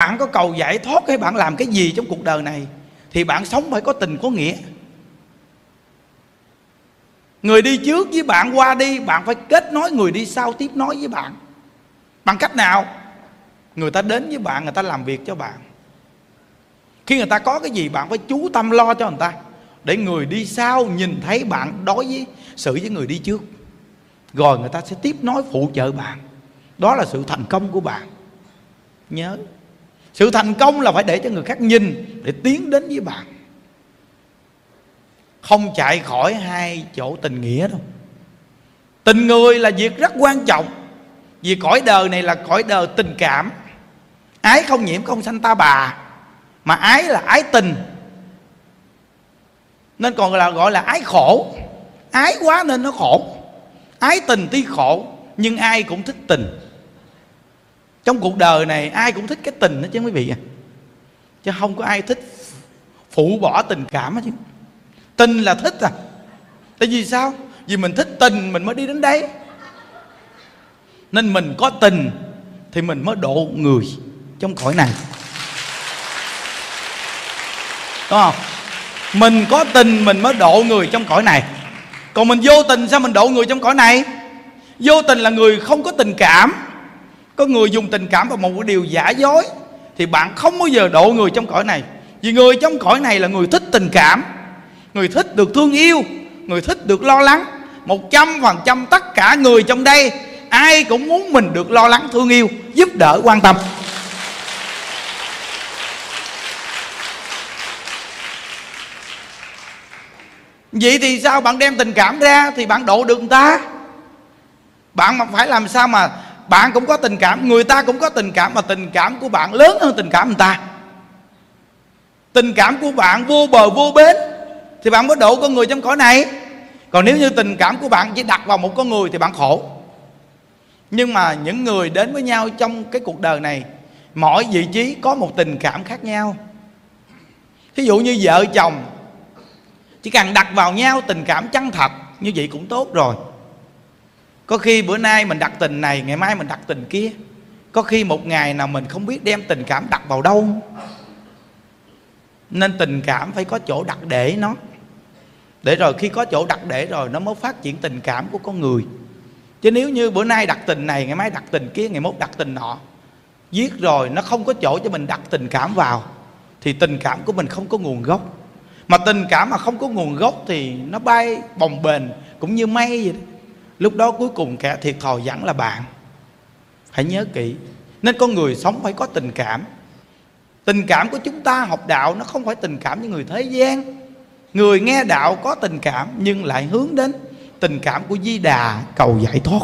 bạn có cầu giải thoát hay bạn làm cái gì trong cuộc đời này thì bạn sống phải có tình có nghĩa. Người đi trước với bạn qua đi, bạn phải kết nối người đi sau tiếp nối với bạn. Bằng cách nào? Người ta đến với bạn, người ta làm việc cho bạn. Khi người ta có cái gì bạn phải chú tâm lo cho người ta, để người đi sau nhìn thấy bạn đối với xử với người đi trước, rồi người ta sẽ tiếp nối phụ trợ bạn. Đó là sự thành công của bạn. Nhớ, sự thành công là phải để cho người khác nhìn, để tiến đến với bạn. Không chạy khỏi hai chỗ tình nghĩa đâu. Tình người là việc rất quan trọng, vì cõi đời này là cõi đời tình cảm. Ái không nhiễm không sanh ta bà, mà ái là ái tình, nên còn gọi là ái khổ. Ái quá nên nó khổ. Ái tình tuy khổ, nhưng ai cũng thích tình. Trong cuộc đời này ai cũng thích cái tình đó chứ quý vị à. Chứ không có ai thích phụ bỏ tình cảm đó chứ. Tình là thích à. Tại vì sao? Vì mình thích tình mình mới đi đến đây. Nên mình có tình thì mình mới độ người trong cõi này, đúng không? Mình có tình mình mới độ người trong cõi này. Còn mình vô tình sao mình độ người trong cõi này? Vô tình là người không có tình cảm. Có người dùng tình cảm vào một cái điều giả dối, thì bạn không bao giờ độ người trong cõi này. Vì người trong cõi này là người thích tình cảm, người thích được thương yêu, người thích được lo lắng. 100% tất cả người trong đây ai cũng muốn mình được lo lắng, thương yêu, giúp đỡ, quan tâm. Vậy thì sao? Bạn đem tình cảm ra thì bạn độ được người ta. Bạn mà phải làm sao mà bạn cũng có tình cảm, người ta cũng có tình cảm, mà tình cảm của bạn lớn hơn tình cảm người ta. Tình cảm của bạn vô bờ vô bến thì bạn mới độ con người trong cõi này. Còn nếu như tình cảm của bạn chỉ đặt vào một con người thì bạn khổ. Nhưng mà những người đến với nhau trong cái cuộc đời này, mỗi vị trí có một tình cảm khác nhau. Thí dụ như vợ chồng, chỉ cần đặt vào nhau tình cảm chân thật, như vậy cũng tốt rồi. Có khi bữa nay mình đặt tình này, ngày mai mình đặt tình kia. Có khi một ngày nào mình không biết đem tình cảm đặt vào đâu. Nên tình cảm phải có chỗ đặt để nó, để rồi khi có chỗ đặt để rồi nó mới phát triển tình cảm của con người. Chứ nếu như bữa nay đặt tình này, ngày mai đặt tình kia, ngày mốt đặt tình nọ, viết rồi nó không có chỗ cho mình đặt tình cảm vào, thì tình cảm của mình không có nguồn gốc. Mà tình cảm mà không có nguồn gốc thì nó bay bồng bềnh cũng như mây vậy đó. Lúc đó cuối cùng kẻ thiệt thòi vẫn là bạn. Phải nhớ kỹ. Nên con người sống phải có tình cảm. Tình cảm của chúng ta học đạo nó không phải tình cảm như người thế gian. Người nghe đạo có tình cảm nhưng lại hướng đến tình cảm của Di Đà cầu giải thoát.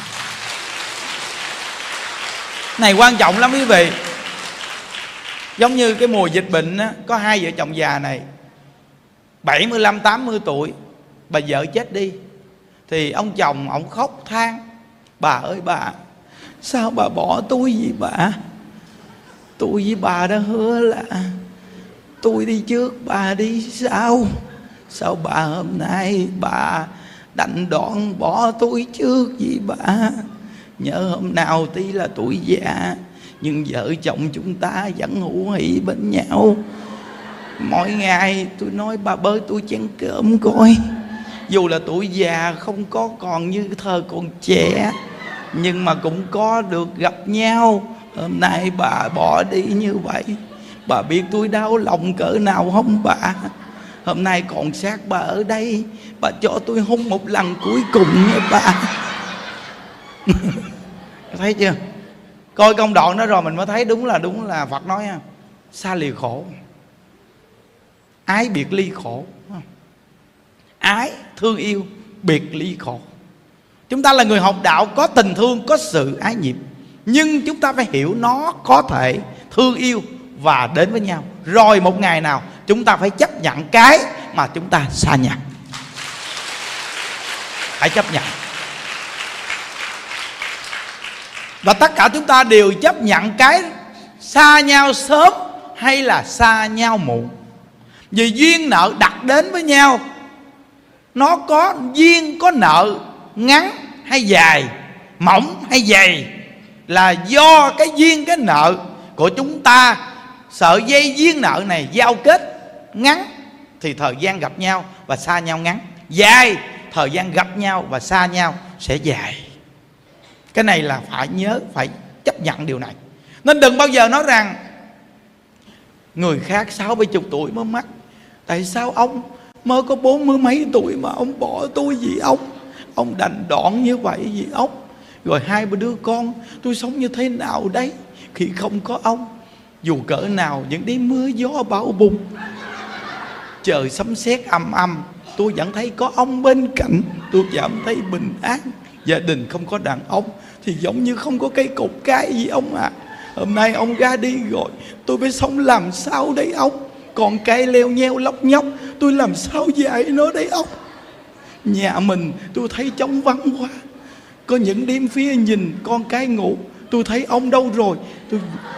Này quan trọng lắm quý vị. Giống như cái mùa dịch bệnh á, có hai vợ chồng già này 75-80 tuổi, bà vợ chết đi. Thì ông chồng ông khóc than: bà ơi bà, sao bà bỏ tôi vậy bà? Tôi với bà đã hứa là tôi đi trước bà đi sau. Sao bà hôm nay bà đành đoạn bỏ tôi trước vậy bà? Nhớ hôm nào tuy là tuổi già, nhưng vợ chồng chúng ta vẫn hữu hỉ bên nhau. Mỗi ngày tôi nói bà bới tôi chén cơm coi. Dù là tuổi già không có còn như thời còn trẻ, nhưng mà cũng có được gặp nhau. Hôm nay bà bỏ đi như vậy, bà biết tôi đau lòng cỡ nào không bà? Hôm nay còn xác bà ở đây, bà cho tôi hôn một lần cuối cùng nha bà. Thấy chưa? Coi công đoạn đó rồi mình mới thấy đúng là Phật nói xa lìa khổ, ái biệt ly khổ. Ái thương yêu, biệt ly khổ. Chúng ta là người học đạo, có tình thương, có sự ái nhiệm, nhưng chúng ta phải hiểu nó có thể thương yêu và đến với nhau. Rồi một ngày nào chúng ta phải chấp nhận cái mà chúng ta xa nhận. Phải chấp nhận. Và tất cả chúng ta đều chấp nhận cái xa nhau sớm hay là xa nhau muộn. Vì duyên nợ đặt đến với nhau, nó có duyên có nợ ngắn hay dài, mỏng hay dày, là do cái duyên cái nợ của chúng ta, sợi dây duyên nợ này giao kết ngắn thì thời gian gặp nhau và xa nhau ngắn, dài thời gian gặp nhau và xa nhau sẽ dài. Cái này là phải nhớ, phải chấp nhận điều này. Nên đừng bao giờ nói rằng người khác 60-70 tuổi mới mắc, tại sao ông mới có 40 mấy tuổi mà ông bỏ tôi vì ông đành đoạn như vậy vì ông. Rồi 2-3 đứa con tôi sống như thế nào đấy khi không có ông. Dù cỡ nào những đêm mưa gió bão bùng, trời sấm sét ầm ầm, tôi vẫn thấy có ông bên cạnh, tôi cảm thấy bình an. Gia đình không có đàn ông thì giống như không có cây cột cái gì ông ạ. Hôm nay ông ra đi rồi, tôi phải sống làm sao đấy ông. Còn cây leo nheo lóc nhóc, tôi làm sao dạy nó đấy ông. Nhà mình tôi thấy trống vắng quá. Có những đêm phía nhìn con cái ngủ, tôi thấy ông đâu rồi. Tôi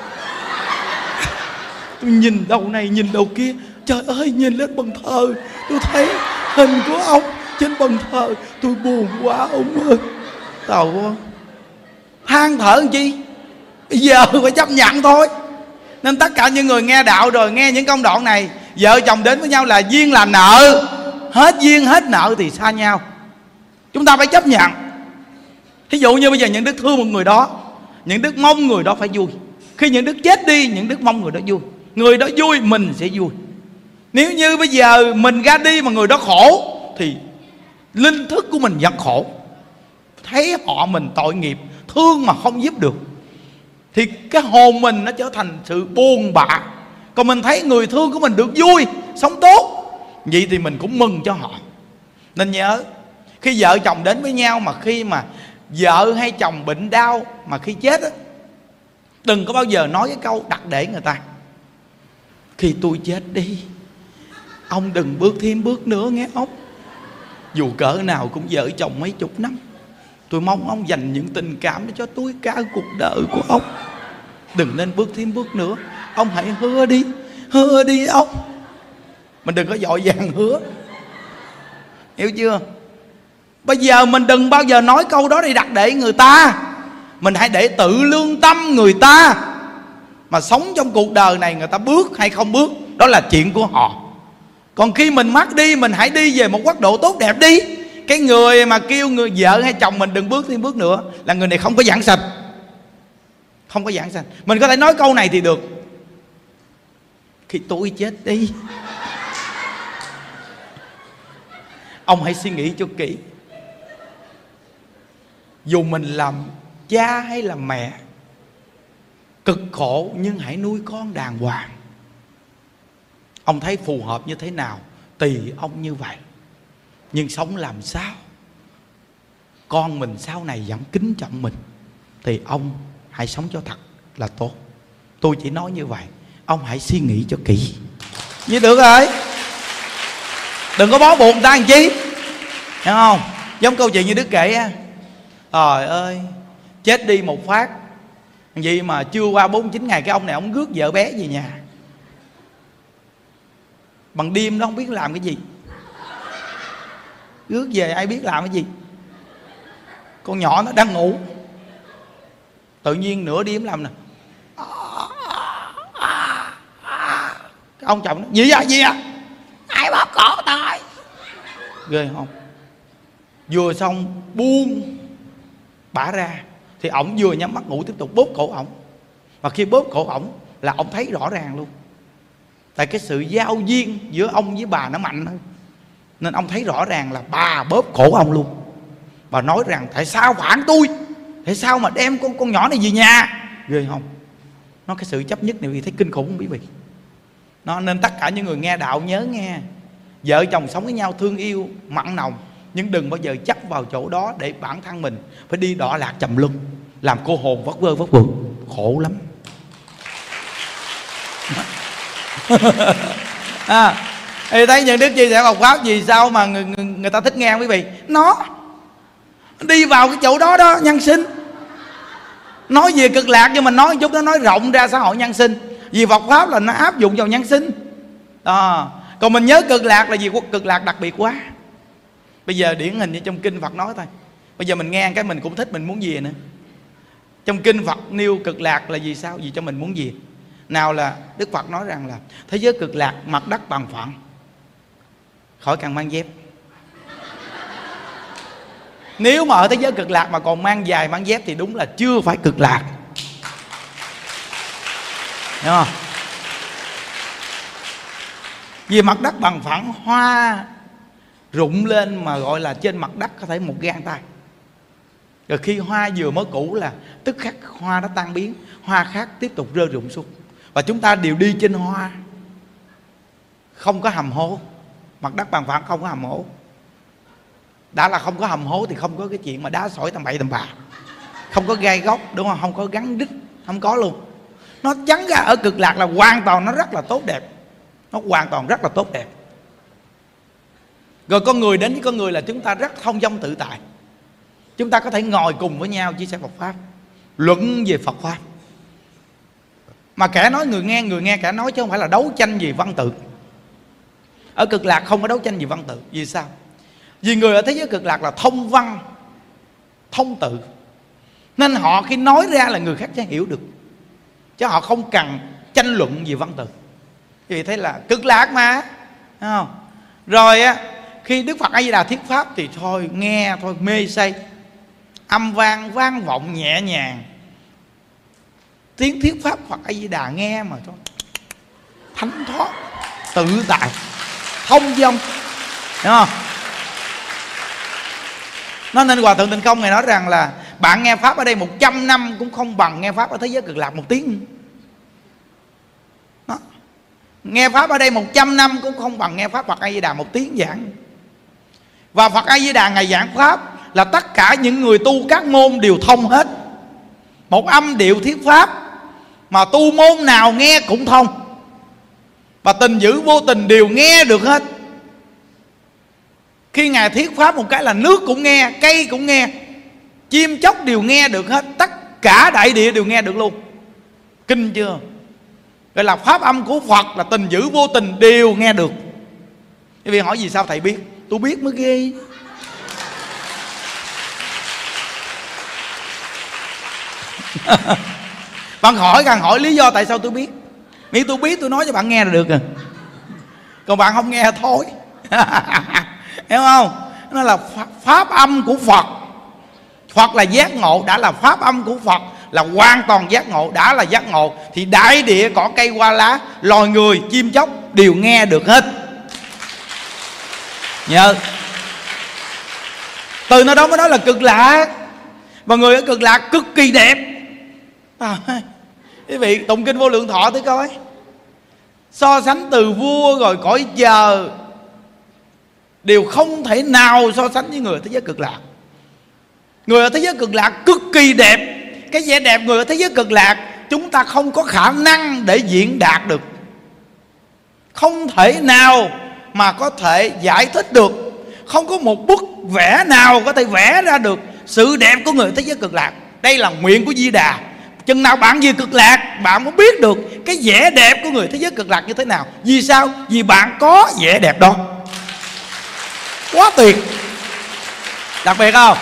nhìn đầu này nhìn đầu kia, trời ơi nhìn lên bàn thờ, tôi thấy hình của ông trên bàn thờ. Tôi buồn quá ông ơi. Tao than thở làm chi, bây giờ phải chấp nhận thôi. Nên tất cả những người nghe đạo rồi nghe những công đoạn này, vợ chồng đến với nhau là duyên là nợ, hết duyên hết nợ thì xa nhau. Chúng ta phải chấp nhận. Thí dụ như bây giờ những đức thương một người đó, những đức mong người đó phải vui. Khi những đức chết đi, những đức mong người đó vui. Người đó vui mình sẽ vui. Nếu như bây giờ mình ra đi mà người đó khổ thì linh thức của mình vẫn khổ. Thấy họ mình tội nghiệp, thương mà không giúp được thì cái hồn mình nó trở thành sự buồn bã. Còn mình thấy người thương của mình được vui, sống tốt, vậy thì mình cũng mừng cho họ. Nên nhớ, khi vợ chồng đến với nhau mà khi mà vợ hay chồng bệnh đau mà khi chết á, đừng có bao giờ nói cái câu đặt để người ta: khi tôi chết đi, ông đừng bước thêm bước nữa nghe ông. Dù cỡ nào cũng vợ chồng mấy chục năm, tôi mong ông dành những tình cảm để cho tôi cả cuộc đời của ông. Đừng nên bước thêm bước nữa. Ông hãy hứa đi ông. Mình đừng có vội vàng hứa, hiểu chưa? Bây giờ mình đừng bao giờ nói câu đó để đặt để người ta. Mình hãy để tự lương tâm người ta. Mà sống trong cuộc đời này người ta bước hay không bước, đó là chuyện của họ. Còn khi mình mất đi, mình hãy đi về một quốc độ tốt đẹp đi. Cái người mà kêu người vợ hay chồng mình đừng bước thêm bước nữa là người này không có giảng sanh. Không có giảng sanh. Mình có thể nói câu này thì được: khi tôi chết đi, ông hãy suy nghĩ cho kỹ. Dù mình làm cha hay là mẹ cực khổ, nhưng hãy nuôi con đàng hoàng. Ông thấy phù hợp như thế nào tùy ông như vậy. Nhưng sống làm sao con mình sau này vẫn kính trọng mình thì ông hãy sống cho thật là tốt. Tôi chỉ nói như vậy. Ông hãy suy nghĩ cho kỹ. Như được rồi, đừng có bó buộc người ta làm chi, hiểu không? Giống câu chuyện như Đức kể á, trời ơi chết đi một phát vậy mà chưa qua 49 ngày cái ông này ông rước vợ bé về nhà. Bằng đêm đó không biết làm cái gì, rước về ai biết làm cái gì. Con nhỏ nó đang ngủ, tự nhiên nửa đêm làm nè. Ông chồng nó: gì à ai bóp cổ tôi. Ghê không? Vừa xong buông bả ra thì ổng vừa nhắm mắt ngủ tiếp tục bóp cổ ổng. Và khi bóp cổ ổng là ổng thấy rõ ràng luôn. Tại cái sự giao duyên giữa ông với bà nó mạnh hơn, nên ông thấy rõ ràng là bà bóp cổ ông luôn. Bà nói rằng tại sao phản tôi, tại sao mà đem con nhỏ này về nhà. Ghê không? Nó cái sự chấp nhất này vì thấy kinh khủng không quý vị? Nó nên tất cả những người nghe đạo nhớ nghe, vợ chồng sống với nhau thương yêu mặn nồng, nhưng đừng bao giờ chấp vào chỗ đó để bản thân mình phải đi đọa lạc trầm luân, làm cô hồn vất vơ vất vưởng, khổ lắm. Thì thấy những đức chia sẻ Phật pháp gì sao mà người ta thích nghe không quý vị? Nó đi vào cái chỗ đó đó, nhân sinh. Nói về cực lạc nhưng mà nói một chút nó nói rộng ra xã hội nhân sinh. Vì Phật pháp là nó áp dụng vào nhân sinh. Còn mình nhớ cực lạc là gì? Cực lạc đặc biệt quá. Bây giờ điển hình như trong kinh Phật nói thôi, bây giờ mình nghe cái mình cũng thích, mình muốn về nữa. Trong kinh Phật nêu cực lạc là gì sao? Vì cho mình muốn về. Nào là Đức Phật nói rằng là thế giới cực lạc mặt đất bằng phẳng, khỏi cần mang dép. Nếu mà ở thế giới cực lạc mà còn mang giày mang dép thì đúng là chưa phải cực lạc. Hiểu không? Vì mặt đất bằng phẳng, hoa rụng lên mà gọi là trên mặt đất có thể một gang tay. Rồi khi hoa vừa mới cũ là tức khắc hoa nó tan biến, hoa khác tiếp tục rơi rụng xuống. Và chúng ta đều đi trên hoa, không có hầm hố. Mặt đất bằng phẳng không có hầm hố. Đã là không có hầm hố thì không có cái chuyện mà đá sỏi tầm bậy tầm bạ, không có gai góc, đúng không? Không có gắn đích, không có luôn. Nó chắn ra ở cực lạc là hoàn toàn nó rất là tốt đẹp. Nó hoàn toàn rất là tốt đẹp. Rồi con người đến với con người là chúng ta rất thông dong tự tại. Chúng ta có thể ngồi cùng với nhau chia sẻ Phật Pháp, luận về Phật Pháp. Mà kẻ nói người nghe kẻ nói, chứ không phải là đấu tranh gì văn tự. Ở cực lạc không có đấu tranh gì văn tự. Vì sao? Vì người ở thế giới cực lạc là thông văn, thông tự, nên họ khi nói ra là người khác sẽ hiểu được, chứ họ không cần tranh luận gì văn tự. Vì thế là cực lạc mà, thấy không? Rồi á, khi Đức Phật A Di Đà thuyết pháp thì thôi nghe thôi mê say, âm vang vang vọng nhẹ nhàng. Tiếng thuyết pháp Phật A Di Đà nghe mà thôi thánh thoát, tự tại, thông dong, hiểu không? Nó nên Hòa Thượng Tịnh Không Ngài nói rằng là bạn nghe pháp ở đây 100 năm cũng không bằng nghe pháp ở thế giới cực lạc 1 tiếng. Đó. Nghe pháp ở đây 100 năm cũng không bằng nghe pháp Phật A Di Đà 1 tiếng giảng. Và Phật A Di Đà Ngài giảng pháp là tất cả những người tu các môn đều thông hết, một âm điệu thuyết pháp mà tu môn nào nghe cũng thông. Và tình dữ vô tình đều nghe được hết. Khi Ngài thuyết pháp một cái là nước cũng nghe, cây cũng nghe, chim chóc đều nghe được hết, tất cả đại địa đều nghe được luôn. Kinh chưa? Gọi là pháp âm của Phật là tình dữ vô tình đều nghe được. Quý vị hỏi vì sao thầy biết? Tôi biết mới ghê. Bạn hỏi càng hỏi lý do tại sao tôi biết. Nếu tôi biết tôi nói cho bạn nghe là được rồi. Còn bạn không nghe thôi. Hiểu không? Nó là pháp âm của Phật. Phật là giác ngộ, đã là pháp âm của Phật là hoàn toàn giác ngộ, đã là giác ngộ thì đại địa cỏ cây hoa lá, loài người chim chóc đều nghe được hết. Nhớ từ nơi đó mới nói là cực lạc. Và người ở cực lạc cực kỳ đẹp. Quý vị tụng kinh Vô Lượng Thọ thử coi, so sánh từ vua rồi cõi trời đều không thể nào so sánh với người ở thế giới cực lạc. Người ở thế giới cực lạc cực kỳ đẹp. Cái vẻ đẹp người ở thế giới cực lạc chúng ta không có khả năng để diễn đạt được, không thể nào mà có thể giải thích được. Không có một bức vẽ nào có thể vẽ ra được sự đẹp của người ở thế giới cực lạc. Đây là nguyện của Di Đà. Chừng nào bạn về cực lạc, bạn mới biết được cái vẻ đẹp của người thế giới cực lạc như thế nào. Vì sao? Vì bạn có vẻ đẹp đó. Quá tuyệt. Đặc biệt không?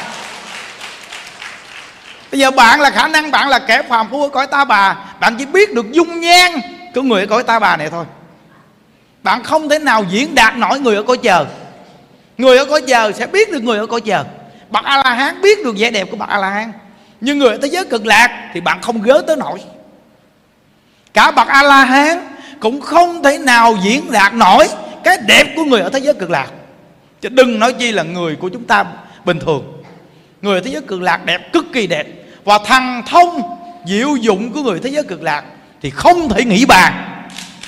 Bây giờ bạn là khả năng bạn là kẻ phàm phu ở cõi Ta Bà, bạn chỉ biết được dung nhan của người ở cõi Ta Bà này thôi. Bạn không thể nào diễn đạt nổi người ở cõi trời. Người ở cõi trời sẽ biết được người ở cõi trời. Bậc A-la-hán biết được vẻ đẹp của bậc A-la-hán. Nhưng người ở thế giới cực lạc thì bạn không gớ tới nổi. Cả bậc A-la-hán cũng không thể nào diễn đạt nổi cái đẹp của người ở thế giới cực lạc, chứ đừng nói chi là người của chúng ta bình thường. Người ở thế giới cực lạc đẹp, cực kỳ đẹp. Và thần thông diệu dụng của người thế giới cực lạc thì không thể nghĩ bàn.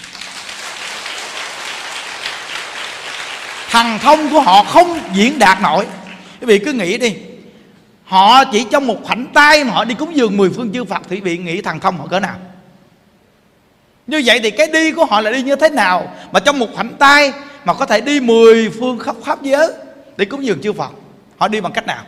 Thần thông của họ không diễn đạt nổi. Quý vị cứ nghĩ đi, họ chỉ trong một khoảnh tay mà họ đi cúng dường 10 phương chư Phật, thì quý vị nghĩ thần thông họ cỡ nào? Như vậy thì cái đi của họ là đi như thế nào mà trong một khoảnh tay mà có thể đi 10 phương khắp pháp giới để cúng dường chư Phật? Họ đi bằng cách nào?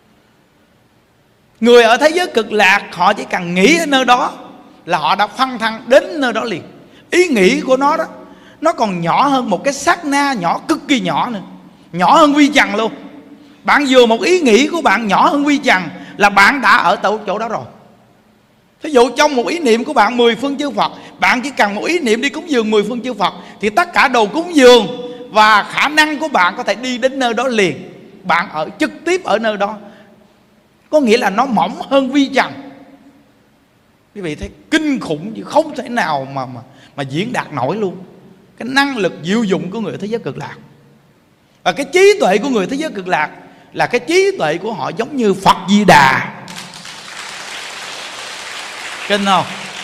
Người ở thế giới cực lạc họ chỉ cần nghĩ ở nơi đó là họ đã phăng thăng đến nơi đó liền. Ý nghĩ của nó đó, nó còn nhỏ hơn một cái sát na nhỏ, cực kỳ nhỏ nữa, nhỏ hơn vi trần luôn. Bạn vừa một ý nghĩ của bạn nhỏ hơn vi trần là bạn đã ở chỗ đó rồi. Thí dụ trong một ý niệm của bạn 10 phương chư Phật, bạn chỉ cần một ý niệm đi cúng dường 10 phương chư Phật, thì tất cả đồ cúng dường và khả năng của bạn có thể đi đến nơi đó liền. Bạn ở trực tiếp ở nơi đó, có nghĩa là nó mỏng hơn vi trần. Quý vị thấy kinh khủng chứ không thể nào mà diễn đạt nổi luôn. Cái năng lực diệu dụng của người thế giới cực lạc. Và cái trí tuệ của người thế giới cực lạc là cái trí tuệ của họ giống như Phật Di Đà. Kinh không?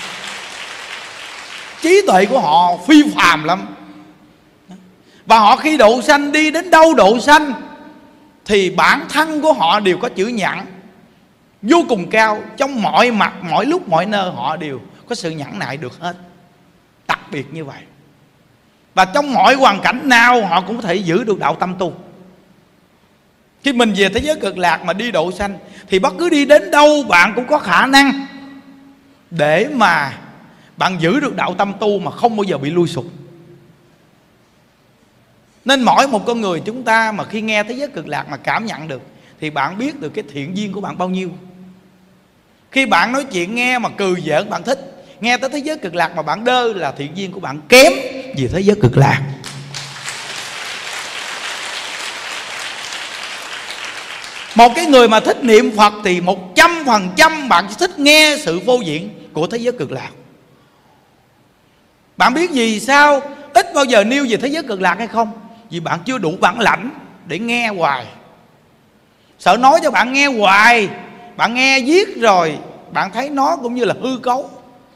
Trí tuệ của họ phi phàm lắm. Và họ khi độ sanh, đi đến đâu độ sanh, thì bản thân của họ đều có chữ nhẫn vô cùng cao. Trong mọi mặt, mọi lúc, mọi nơi họ đều có sự nhẫn nại được hết. Đặc biệt như vậy. Và trong mọi hoàn cảnh nào họ cũng có thể giữ được đạo tâm tu. Khi mình về thế giới cực lạc mà đi độ sanh, thì bất cứ đi đến đâu bạn cũng có khả năng để mà bạn giữ được đạo tâm tu mà không bao giờ bị lui sụp. Nên mỗi một con người chúng ta mà khi nghe thế giới cực lạc mà cảm nhận được, thì bạn biết được cái thiện duyên của bạn bao nhiêu. Khi bạn nói chuyện nghe mà cười giỡn bạn thích, nghe tới thế giới cực lạc mà bạn đơ là thiện duyên của bạn kém vì thế giới cực lạc. Một cái người mà thích niệm Phật thì 100% bạn chỉ thích nghe sự vô diện của thế giới cực lạc. Bạn biết vì sao ít bao giờ nêu về thế giới cực lạc hay không? Vì bạn chưa đủ bản lãnh để nghe hoài. Sợ nói cho bạn nghe hoài, bạn nghe viết rồi bạn thấy nó cũng như là hư cấu.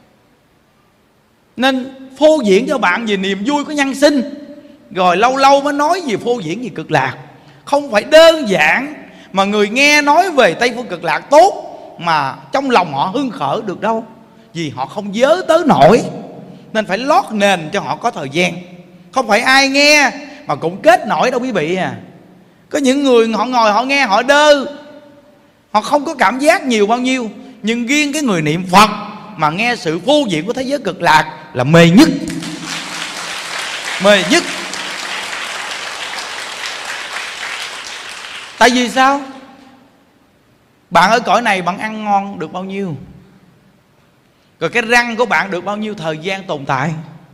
Nên phô diễn cho bạn về niềm vui của nhân sinh, rồi lâu lâu mới nói về phô diễn về cực lạc. Không phải đơn giản mà người nghe nói về Tây Phương cực lạc tốt mà trong lòng họ hưng khởi được đâu. Vì họ không nhớ tới nổi. Nên phải lót nền cho họ có thời gian. Không phải ai nghe mà cũng kết nổi đâu quý vị à. Có những người họ ngồi họ nghe họ đơ, họ không có cảm giác nhiều bao nhiêu. Nhưng riêng cái người niệm Phật mà nghe sự vô diện của thế giới cực lạc là mê nhất. Mê nhất. Tại vì sao? Bạn ở cõi này bạn ăn ngon được bao nhiêu? Rồi cái răng của bạn được bao nhiêu thời gian tồn tại?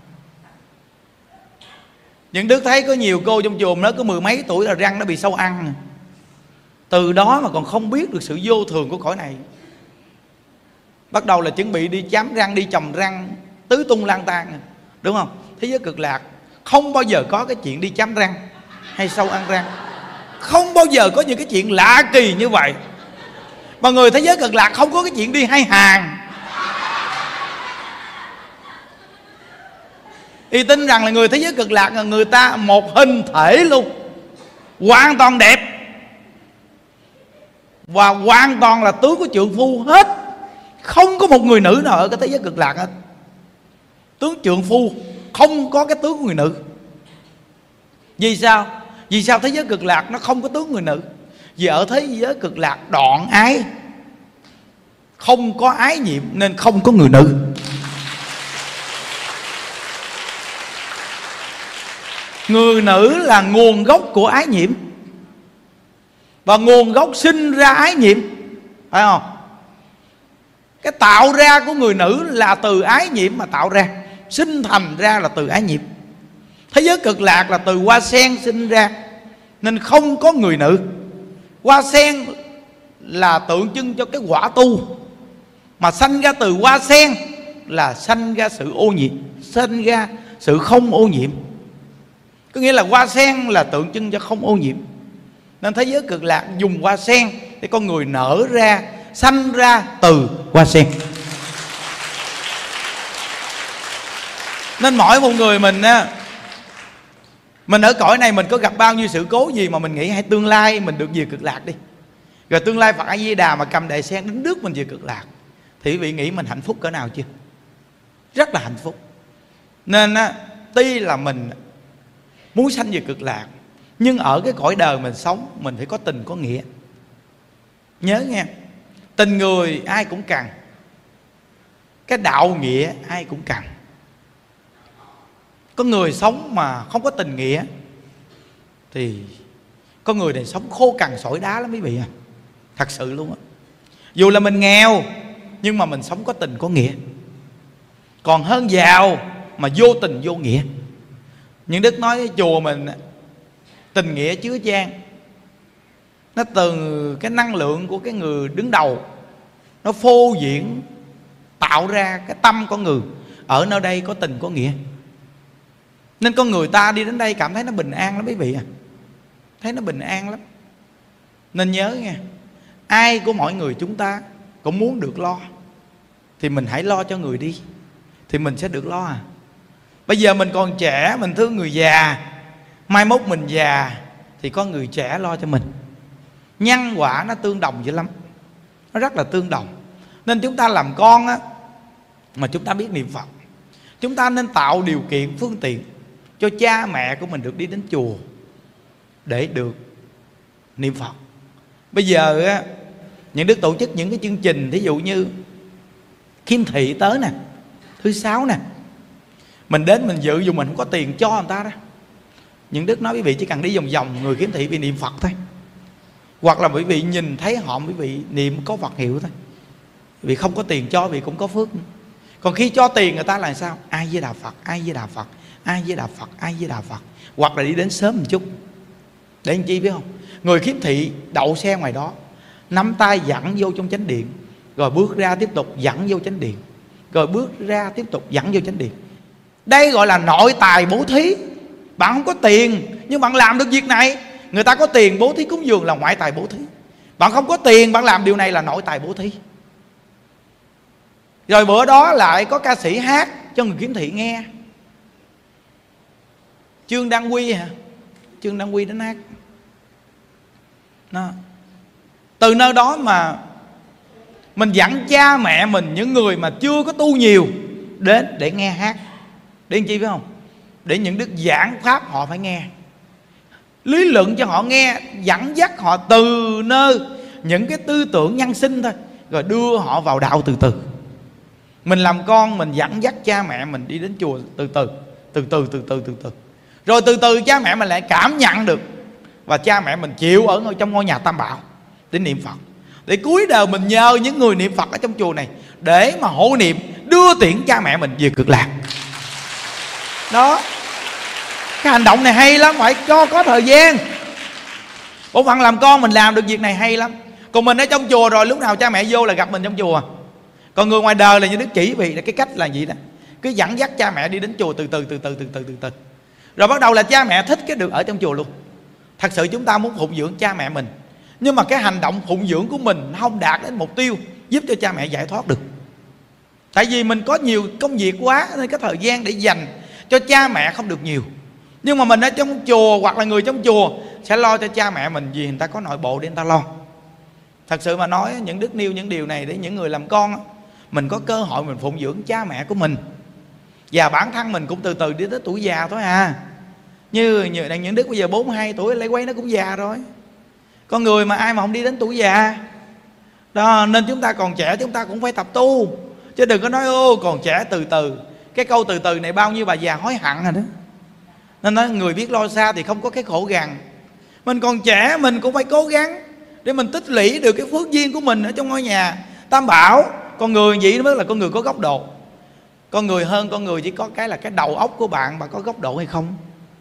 Những Đức thấy có nhiều cô trong chùm nó có 10 mấy tuổi là răng nó bị sâu ăn. Từ đó mà còn không biết được sự vô thường của cõi này. Bắt đầu là chuẩn bị đi chám răng, đi trồng răng, tứ tung lang tan, đúng không? Thế giới cực lạc không bao giờ có cái chuyện đi chám răng hay sâu ăn răng. Không bao giờ có những cái chuyện lạ kỳ như vậy. Mà người thế giới cực lạc không có cái chuyện đi hay hàng. Y tin rằng là người thế giới cực lạc là người ta một hình thể luôn, hoàn toàn đẹp, và hoàn toàn là tướng của trượng phu hết. Không có một người nữ nào ở cái thế giới cực lạc hết. Tướng trượng phu, không có cái tướng của người nữ. Vì sao? Vì sao thế giới cực lạc nó không có tướng người nữ? Vì ở thế giới cực lạc đoạn ái, không có ái nhiễm nên không có người nữ. Người nữ là nguồn gốc của ái nhiễm, và nguồn gốc sinh ra ái nhiễm, phải không? Cái tạo ra của người nữ là từ ái nhiễm mà tạo ra, sinh thành ra là từ ái nhiễm. Thế giới cực lạc là từ hoa sen sinh ra, nên không có người nữ. Hoa sen là tượng trưng cho cái quả tu, mà sanh ra từ hoa sen là sanh ra sự ô nhiễm, sanh ra sự không ô nhiễm. Có nghĩa là hoa sen là tượng trưng cho không ô nhiễm. Nên thế giới cực lạc dùng hoa sen để con người nở ra, sanh ra từ hoa sen. Nên mỗi một người mình á, mình ở cõi này mình có gặp bao nhiêu sự cố gì mà mình nghĩ hay tương lai mình được về cực lạc đi. Rồi tương lai Phật A Di Đà mà cầm đại sen đứng trước mình về cực lạc, thì quý vị nghĩ mình hạnh phúc cỡ nào chưa? Rất là hạnh phúc. Nên á, tuy là mình muốn sanh về cực lạc, nhưng ở cái cõi đời mình sống, mình phải có tình có nghĩa. Nhớ nghe, tình người ai cũng cần, cái đạo nghĩa ai cũng cần. Có người sống mà không có tình nghĩa thì có người này sống khô cằn sỏi đá lắm quý vị à. Thật sự luôn á. Dù là mình nghèo, nhưng mà mình sống có tình có nghĩa. Còn hơn giàu mà vô tình vô nghĩa. Những Đức nói cái chùa mình tình nghĩa chứa chan. Nó từ cái năng lượng của cái người đứng đầu, nó phô diễn tạo ra cái tâm con người. Ở nơi đây có tình có nghĩa, nên con người ta đi đến đây cảm thấy nó bình an lắm quý vị à. Thấy nó bình an lắm. Nên nhớ nha, ai của mọi người chúng ta cũng muốn được lo, thì mình hãy lo cho người đi, thì mình sẽ được lo à. Bây giờ mình còn trẻ, mình thương người già, mai mốt mình già thì có người trẻ lo cho mình. Nhân quả nó tương đồng dữ lắm, nó rất là tương đồng. Nên chúng ta làm con á, mà chúng ta biết niệm Phật, chúng ta nên tạo điều kiện phương tiện cho cha mẹ của mình được đi đến chùa để được niệm Phật. Bây giờ á, những Đức tổ chức những cái chương trình, thí dụ như khiêm thị tới nè, thứ sáu nè, mình đến mình dự dù mình không có tiền cho người ta đó. Những Đức nói quý vị chỉ cần đi vòng vòng người khiếm thị bị niệm Phật thôi, hoặc là quý vị nhìn thấy họ quý vị niệm có Phật hiệu thôi. Quý vị không có tiền cho quý vị cũng có phước nữa. Còn khi cho tiền người ta là sao? Ai với Đạo Phật, ai với Đạo Phật, ai với Đạo Phật, ai với Đạo Phật. Hoặc là đi đến sớm một chút. Để anh chi biết không? Người khiếm thị đậu xe ngoài đó, nắm tay dẫn vô trong chánh điện, rồi bước ra tiếp tục dẫn vô chánh điện, rồi bước ra tiếp tục dẫn vô chánh điện. Đây gọi là nội tài bố thí. Bạn không có tiền nhưng bạn làm được việc này. Người ta có tiền bố thí cúng dường là ngoại tài bố thí. Bạn không có tiền, bạn làm điều này là nội tài bố thí. Rồi bữa đó lại có ca sĩ hát cho người khiếm thị nghe. Trương Đăng Quy hả? Trương Đăng Quy đến hát đó. Từ nơi đó mà mình dẫn cha mẹ mình, những người mà chưa có tu nhiều, đến để nghe hát. Để làm chi biết không? Để những đức giảng pháp họ phải nghe, lý luận cho họ nghe, dẫn dắt họ từ nơi những cái tư tưởng nhân sinh thôi, rồi đưa họ vào đạo từ từ. Mình làm con mình dẫn dắt cha mẹ mình đi đến chùa từ từ. Rồi từ từ cha mẹ mình lại cảm nhận được, và cha mẹ mình chịu ở trong ngôi nhà Tam Bảo để niệm Phật. Để cuối đời mình nhờ những người niệm Phật ở trong chùa này để mà hộ niệm đưa tiễn cha mẹ mình về cực lạc. Đó, cái hành động này hay lắm, phải cho có thời gian. Bộ phận làm con mình làm được việc này hay lắm. Còn mình ở trong chùa rồi lúc nào cha mẹ vô là gặp mình trong chùa. Còn người ngoài đời là những đứa chỉ vì cái cách là gì đó, cứ dẫn dắt cha mẹ đi đến chùa từ từ. Rồi bắt đầu là cha mẹ thích cái được ở trong chùa luôn. Thật sự chúng ta muốn phụng dưỡng cha mẹ mình, nhưng mà cái hành động phụng dưỡng của mình không đạt đến mục tiêu giúp cho cha mẹ giải thoát được. Tại vì mình có nhiều công việc quá, nên cái thời gian để dành cho cha mẹ không được nhiều. Nhưng mà mình ở trong chùa hoặc là người trong chùa sẽ lo cho cha mẹ mình, vì người ta có nội bộ để người ta lo. Thật sự mà nói, những đức nêu những điều này để những người làm con mình có cơ hội mình phụng dưỡng cha mẹ của mình. Và bản thân mình cũng từ từ đi tới tuổi già thôi à. Như những đức bây giờ 42 tuổi lấy quay nó cũng già rồi. Con người mà ai mà không đi đến tuổi già đó. Nên chúng ta còn trẻ chúng ta cũng phải tập tu, chứ đừng có nói ô còn trẻ từ từ. Cái câu từ từ này bao nhiêu bà già hối hận rồi đó. Nên nói người biết lo xa thì không có cái khổ gằn. Mình còn trẻ mình cũng phải cố gắng để mình tích lũy được cái phước duyên của mình ở trong ngôi nhà Tam Bảo. Con người vậy mới là con người có góc độ. Con người hơn con người chỉ có cái là cái đầu óc của bạn có góc độ hay không.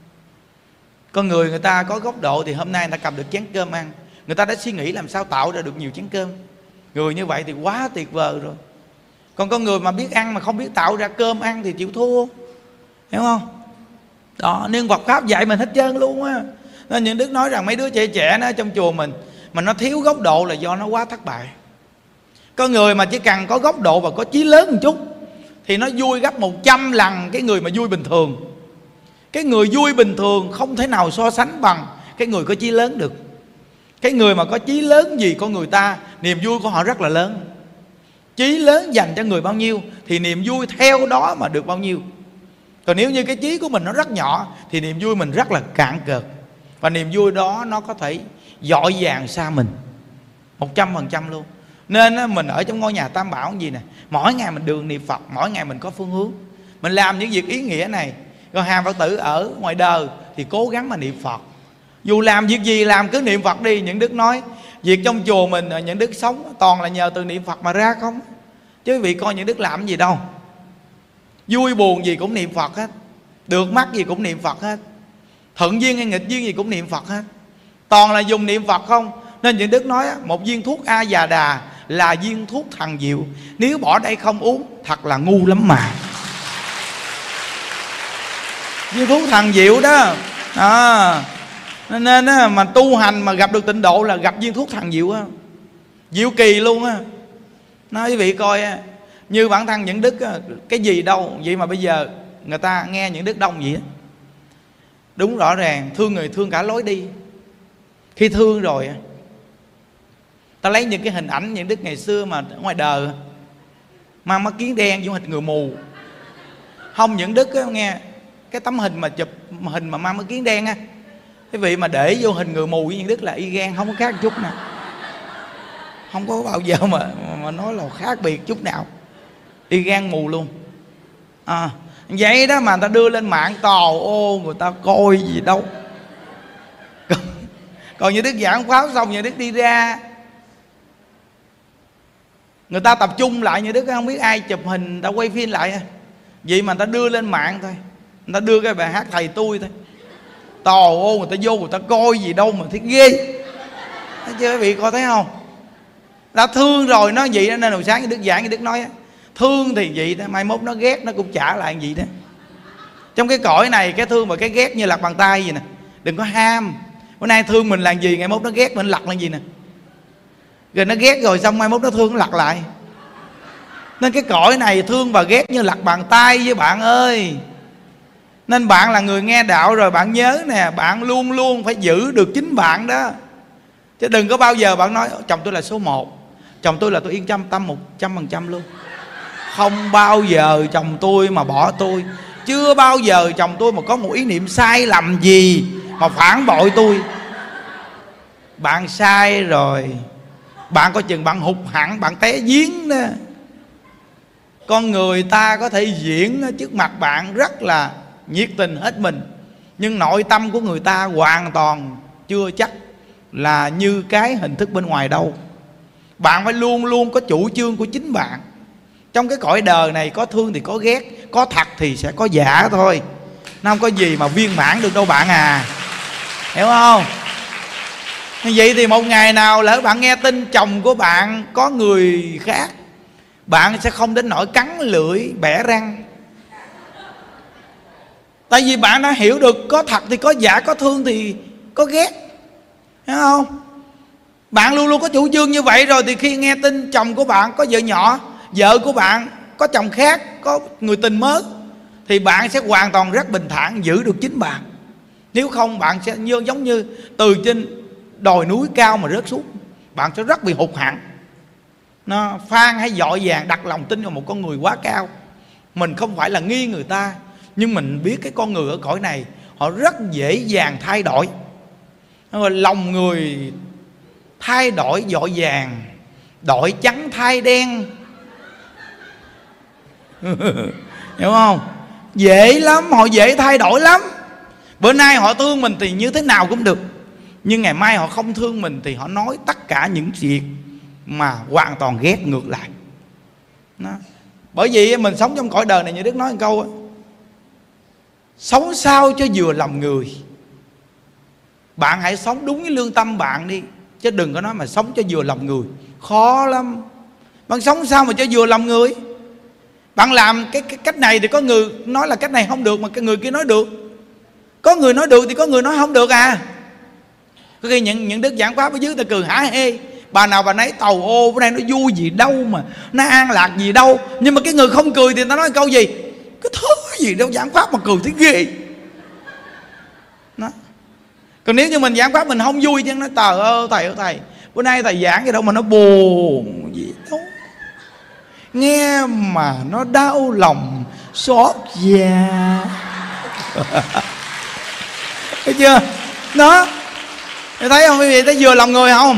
Con người ta có góc độ thì hôm nay người ta cầm được chén cơm ăn, người ta đã suy nghĩ làm sao tạo ra được nhiều chén cơm. Người như vậy thì quá tuyệt vời rồi. Còn con người mà biết ăn mà không biết tạo ra cơm ăn thì chịu thua, hiểu không? Đó, nên Phật pháp dạy mình hết trơn luôn á. Nên những đức nói rằng mấy đứa trẻ nó trong chùa mình mà nó thiếu góc độ là do nó quá thất bại. Con người mà chỉ cần có góc độ và có chí lớn một chút thì nó vui gấp 100 lần cái người mà vui bình thường. Cái người vui bình thường không thể nào so sánh bằng cái người có chí lớn được. Cái người mà có chí lớn gì con người ta, niềm vui của họ rất là lớn. Chí lớn dành cho người bao nhiêu thì niềm vui theo đó mà được bao nhiêu. Còn nếu như cái chí của mình nó rất nhỏ thì niềm vui mình rất là cạn cợt. Và niềm vui đó nó có thể dội vàng xa mình 100% luôn. Nên mình ở trong ngôi nhà Tam Bảo gì nè, mỗi ngày mình đường niệm Phật, mỗi ngày mình có phương hướng, mình làm những việc ý nghĩa này. Còn hàng Phật tử ở ngoài đời thì cố gắng mà niệm Phật. Dù làm việc gì làm cứ niệm Phật đi. Những đức nói việc trong chùa mình, những đức sống toàn là nhờ từ niệm Phật mà ra không. Chứ quý vị coi những đức làm gì đâu. Vui buồn gì cũng niệm Phật hết, được mắt gì cũng niệm Phật hết, thuận duyên hay nghịch duyên gì cũng niệm Phật hết, toàn là dùng niệm Phật không. Nên những đức nói một viên thuốc A Già Đà là viên thuốc thần diệu, nếu bỏ đây không uống thật là ngu lắm mà. Viên thuốc thần diệu đó. Nên mà tu hành mà gặp được tịnh độ là gặp viên thuốc thần diệu á, diệu kỳ luôn á. Nói quý vị coi, như bản thân những đức cái gì đâu vậy mà bây giờ người ta nghe những đức đông vậy á. Đúng rõ ràng thương người thương cả lối đi. Khi thương rồi ta lấy những cái hình ảnh những đức ngày xưa mà ở ngoài đời mang mắt kiến đen giống hình người mù. Không, những đức nghe cái tấm hình mà chụp hình mà mang mắt kiến đen á, cái vị mà để vô hình người mù với những đức là y gan, không có khác chút nào, không có bao giờ mà nói là khác biệt chút nào, y gan mù luôn. Vậy đó mà người ta đưa lên mạng tò ô, người ta coi gì đâu. Còn như đức giảng pháp xong như đức đi ra, người ta tập trung lại, như đức không biết ai chụp hình, người ta quay phim lại vậy mà người ta đưa lên mạng thôi, người ta đưa cái bài hát thầy tôi thôi, tò ô, người ta vô người ta coi gì đâu mà thấy ghê. Thấy chưa quý vị, coi thấy không? Đã thương rồi nó vậy đó. Nên hồi sáng như đức giảng, như đức nói thương thì vậy đó, mai mốt nó ghét nó cũng trả lại vậy đó. Trong cái cõi này cái thương và cái ghét như lặt bàn tay gì nè. Đừng có ham. Bữa nay thương mình làm gì, ngày mốt nó ghét mình lặt làm gì nè. Rồi nó ghét rồi xong mai mốt nó thương nó lặt lại. Nên cái cõi này thương và ghét như lặt bàn tay với bạn ơi. Nên bạn là người nghe đạo rồi, bạn nhớ nè, bạn luôn luôn phải giữ được chính bạn đó. Chứ đừng có bao giờ bạn nói chồng tôi là số 1, chồng tôi là tôi yên tâm 100% luôn. Không bao giờ chồng tôi mà bỏ tôi, chưa bao giờ chồng tôi mà có một ý niệm sai lầm gì mà phản bội tôi. Bạn sai rồi, bạn coi chừng bạn hụt hẳn, bạn té giếng đó. Con người ta có thể diễn trước mặt bạn rất là nhiệt tình hết mình, nhưng nội tâm của người ta hoàn toàn chưa chắc là như cái hình thức bên ngoài đâu. Bạn phải luôn luôn có chủ trương của chính bạn. Trong cái cõi đời này có thương thì có ghét, có thật thì sẽ có giả thôi. Nó không có gì mà viên mãn được đâu bạn à. Hiểu không? Như vậy thì một ngày nào lỡ bạn nghe tin chồng của bạn có người khác, bạn sẽ không đến nỗi cắn lưỡi bẻ răng. Tại vì bạn đã hiểu được có thật thì có giả, có thương thì có ghét. Hiểu không? Bạn luôn luôn có chủ trương như vậy rồi, thì khi nghe tin chồng của bạn có vợ nhỏ, vợ của bạn có chồng khác, có người tình mới, thì bạn sẽ hoàn toàn rất bình thản giữ được chính bạn. Nếu không bạn sẽ giống như từ trên đồi núi cao mà rớt xuống, bạn sẽ rất bị hụt hẫng. Nó Phan hay dội vàng đặt lòng tin vào một con người quá cao. Mình không phải là nghi người ta, nhưng mình biết cái con người ở cõi này họ rất dễ dàng thay đổi. Lòng người thay đổi dội vàng, đổi trắng thay đen. Hiểu không? Dễ lắm, họ dễ thay đổi lắm. Bữa nay họ thương mình thì như thế nào cũng được, nhưng ngày mai họ không thương mình thì họ nói tất cả những việc mà hoàn toàn ghét ngược lại đó. Bởi vì mình sống trong cõi đời này, như Đức nói một câu, sống sao cho vừa lòng người. Bạn hãy sống đúng với lương tâm bạn đi, chứ đừng có nói mà sống cho vừa lòng người. Khó lắm. Bạn sống sao mà cho vừa lòng người? Bạn làm cái cách này thì có người nói là cách này không được, mà cái người kia nói được. Có người nói được thì có người nói không được à. Có khi những đức giảng pháp ở dưới ta cười hả hê, bà nào bà nấy tàu ô, bữa nay nó vui gì đâu mà nó an lạc gì đâu. Nhưng mà cái người không cười thì ta nói câu gì? Cái thứ gì đâu giảng pháp mà cười thấy ghê đó. Còn nếu như mình giảng pháp mình không vui chứ, nói trời ơi thầy bữa nay thầy giảng gì đâu mà nó buồn gì đâu, nghe mà nó đau lòng xót da. Thấy chưa? Đó, thấy không quý vị, thấy vừa lòng người không?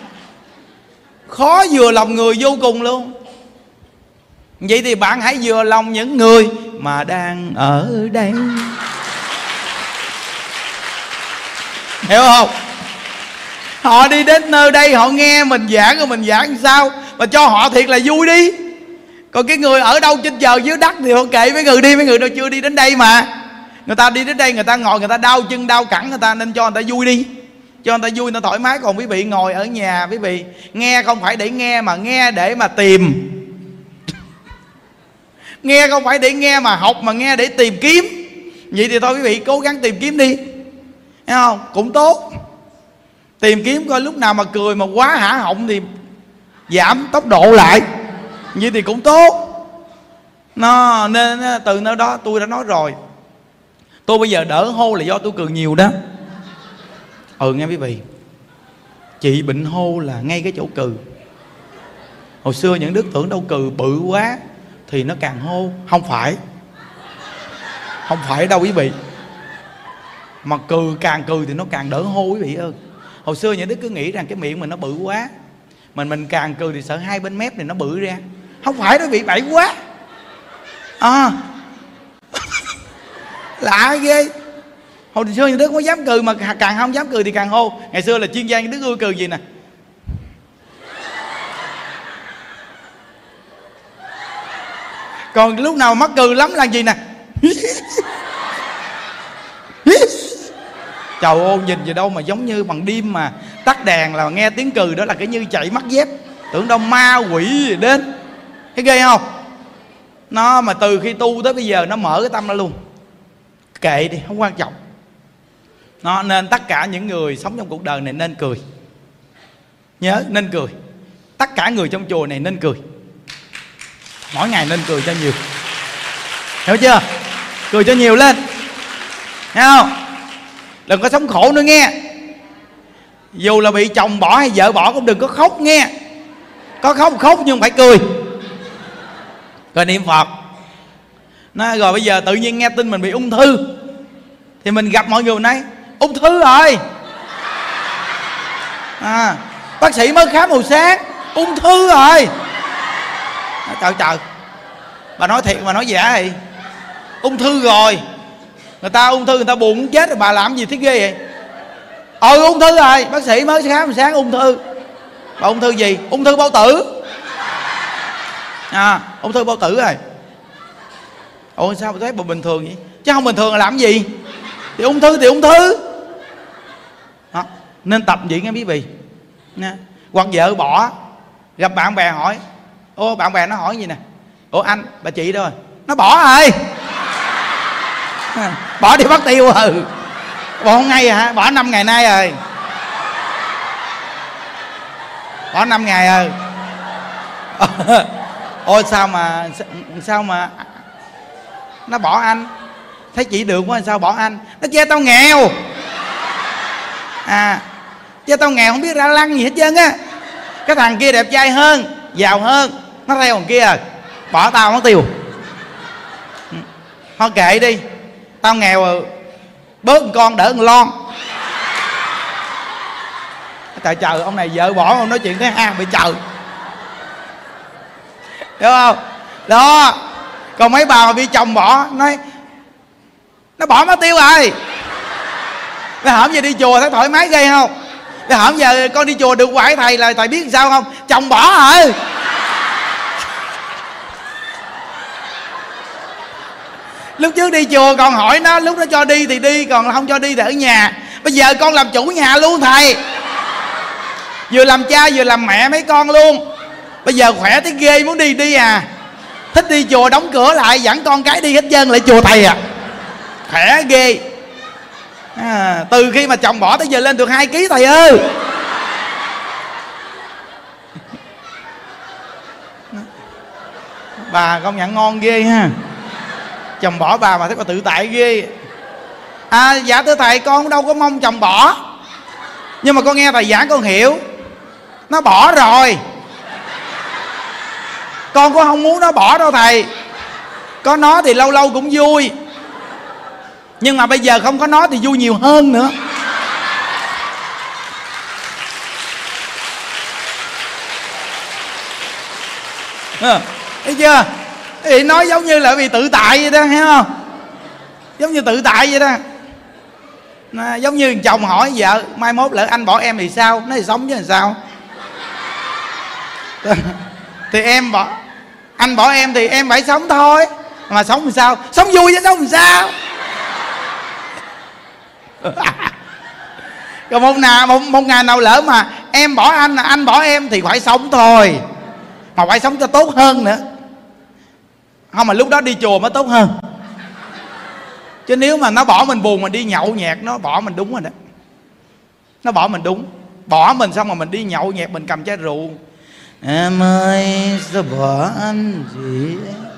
Khó vừa lòng người vô cùng luôn. Vậy thì bạn hãy vừa lòng những người mà đang ở đây. Hiểu không? Họ đi đến nơi đây, họ nghe mình giảng rồi mình giảng sao, mà cho họ thiệt là vui đi. Còn cái người ở đâu trên trời dưới đất thì ok, mấy người đi, mấy người đâu chưa đi đến đây mà. Người ta đi đến đây, người ta ngồi, người ta đau chân đau cẳng, người ta nên cho người ta vui đi, cho người ta vui, người ta thoải mái. Còn quý vị ngồi ở nhà, quý vị nghe không phải để nghe mà nghe để mà tìm. Nghe không phải để nghe mà học, mà nghe để tìm kiếm. Vậy thì thôi quý vị cố gắng tìm kiếm đi, thấy không? Cũng tốt. Tìm kiếm coi lúc nào mà cười mà quá hả họng thì giảm tốc độ lại, vậy thì cũng tốt. Nó nên từ nơi đó tôi đã nói rồi, tôi bây giờ đỡ hô là do tôi cười nhiều đó. Nghe quý vị, chị bệnh hô là ngay cái chỗ cười. Hồi xưa những đức tưởng đâu cười bự quá thì nó càng hô. Không phải, không phải đâu quý vị. Mà càng cười thì nó càng đỡ hô quý vị ơi. Hồi xưa những đức cứ nghĩ rằng cái miệng mình nó bự quá, mình càng cười thì sợ hai bên mép này nó bự ra. Không phải đó, bị bậy quá. Lạ ghê. Hồi xưa những đức không dám cười, mà càng không dám cười thì càng hô. Ngày xưa là chuyên gia những đức ưa cười gì nè. Còn lúc nào mắc cười lắm là gì nè. Trời ơi, nhìn gì đâu mà giống như bằng đêm mà tắt đèn là nghe tiếng cười đó là cái như chạy mắc dép. Tưởng đâu ma quỷ gì đến. Thấy ghê không? Nó mà từ khi tu tới bây giờ nó mở cái tâm ra luôn. Kệ đi, không quan trọng. Nó nên tất cả những người sống trong cuộc đời này nên cười. Nhớ nên cười. Tất cả người trong chùa này nên cười. Mỗi ngày nên cười cho nhiều. Hiểu chưa? Cười cho nhiều lên. Thấy không? Đừng có sống khổ nữa nghe. Dù là bị chồng bỏ hay vợ bỏ cũng đừng có khóc nghe. Có khóc nhưng phải cười. Rồi niệm Phật. Rồi bây giờ tự nhiên nghe tin mình bị ung thư, thì mình gặp mọi người nói ung thư rồi. Bác sĩ mới khám hồi sáng ung thư rồi. Trời, bà nói thiệt mà nói giả vậy. Ung thư rồi. Người ta ung thư người ta buồn muốn chết rồi, bà làm gì thích ghê vậy? Ung thư rồi, bác sĩ mới khám hồi sáng ung thư. Bà ung thư gì? Ung thư bao tử. Ung thư bao tử rồi. Sao bà thấy bà bình thường vậy? Chứ không bình thường là làm gì? Thì ung thư thì ung thư. Nên tập vậy nghe quý vị. Hoặc vợ bỏ, gặp bạn bè hỏi, bạn bè nó hỏi gì nè, anh, bà chị đâu rồi? Nó bỏ rồi. Bỏ đi mất tiêu rồi. Bỏ không ngay hả? Bỏ 5 ngày nay rồi. Bỏ 5 ngày rồi. Sao mà nó bỏ anh? Thấy chị được quá sao bỏ anh? Nó chê tao nghèo. Chê tao nghèo không biết ra lăng gì hết trơn á. Cái thằng kia đẹp trai hơn, giàu hơn, nó theo thằng kia rồi. Bỏ tao mất tiêu. Thôi kệ đi, tao nghèo rồi, bớt một con đỡ một lon. Trời, ông này vợ bỏ ông nói chuyện thứ hai bị trời. Hiểu không? Đó. Còn mấy bà mà bị chồng bỏ nói nó bỏ mất tiêu rồi. Bây hổm giờ đi chùa thấy thoải mái ghê không? Bây hổm giờ con đi chùa được quải thầy là thầy biết sao không? Chồng bỏ rồi. Lúc trước đi chùa còn hỏi nó, lúc nó cho đi thì đi, còn không cho đi thì ở nhà. Bây giờ con làm chủ nhà luôn thầy. Vừa làm cha vừa làm mẹ mấy con luôn. Bây giờ khỏe thấy ghê muốn đi à. Thích đi chùa đóng cửa lại dẫn con cái đi hết trơn lại chùa thầy à. Khỏe ghê. Từ khi mà chồng bỏ tới giờ lên được 2 kg thầy ơi. Bà công nhận ngon ghê ha. Chồng bỏ bà mà thấy bà tự tại ghê. Dạ thưa thầy, con đâu có mong chồng bỏ, nhưng mà con nghe thầy giảng con hiểu. Nó bỏ rồi. Con cũng không muốn nó bỏ đâu thầy. Có nó thì lâu lâu cũng vui, nhưng mà bây giờ không có nó thì vui nhiều hơn nữa. Thấy chưa? Thì nói giống như là vì tự tại vậy đó, thấy không? Giống như tự tại vậy đó. Giống như chồng hỏi vợ mai mốt lỡ anh bỏ em thì sao? Nói thì sống chứ làm sao. Thì em bỏ Anh bỏ em thì em phải sống thôi. Mà sống làm sao? Sống vui chứ sống làm sao? Còn một ngày nào lỡ mà em bỏ anh bỏ em thì phải sống thôi. Mà phải sống cho tốt hơn nữa. Không, mà lúc đó đi chùa mới tốt hơn. Chứ nếu mà nó bỏ mình buồn, mình đi nhậu nhẹt, nó bỏ mình đúng rồi đó. Nó bỏ mình đúng. Bỏ mình xong rồi mình đi nhậu nhẹt, mình cầm chai rượu. Em ơi sao bỏ anh gì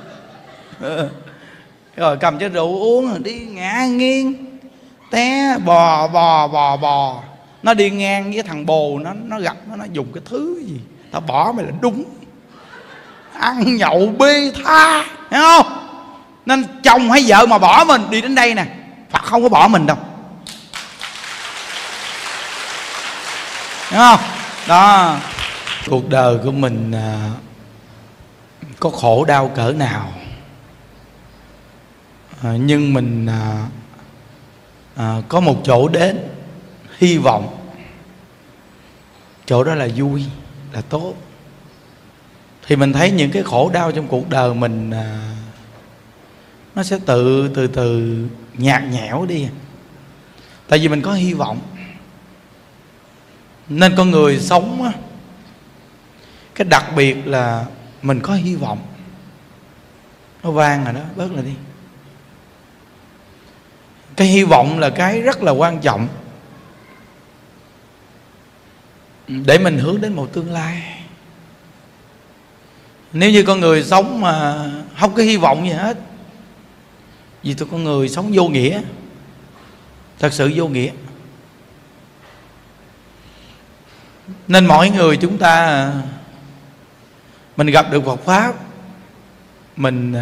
rồi cầm chai rượu uống rồi đi ngã nghiêng, té bò. Nó đi ngang với thằng bồ nó gặp nó dùng cái thứ gì, tao bỏ mày là đúng. Ăn nhậu bê tha, hiểu không? Nên chồng hay vợ mà bỏ mình đi đến đây nè, Phật không có bỏ mình đâu, hiểu không? Đó, cuộc đời của mình có khổ đau cỡ nào, nhưng mình có một chỗ đến hy vọng, chỗ đó là vui, là tốt. Thì mình thấy những cái khổ đau trong cuộc đời mình nó sẽ từ từ nhạt nhẽo đi. Tại vì mình có hy vọng. Nên con người sống á, cái đặc biệt là mình có hy vọng. Nó vang rồi đó, bớt lại đi. Cái hy vọng là cái rất là quan trọng để mình hướng đến một tương lai. Nếu như con người sống mà không có hy vọng gì hết, vì tụi con người sống vô nghĩa, thật sự vô nghĩa. Nên mỗi người chúng ta, mình gặp được Phật Pháp, mình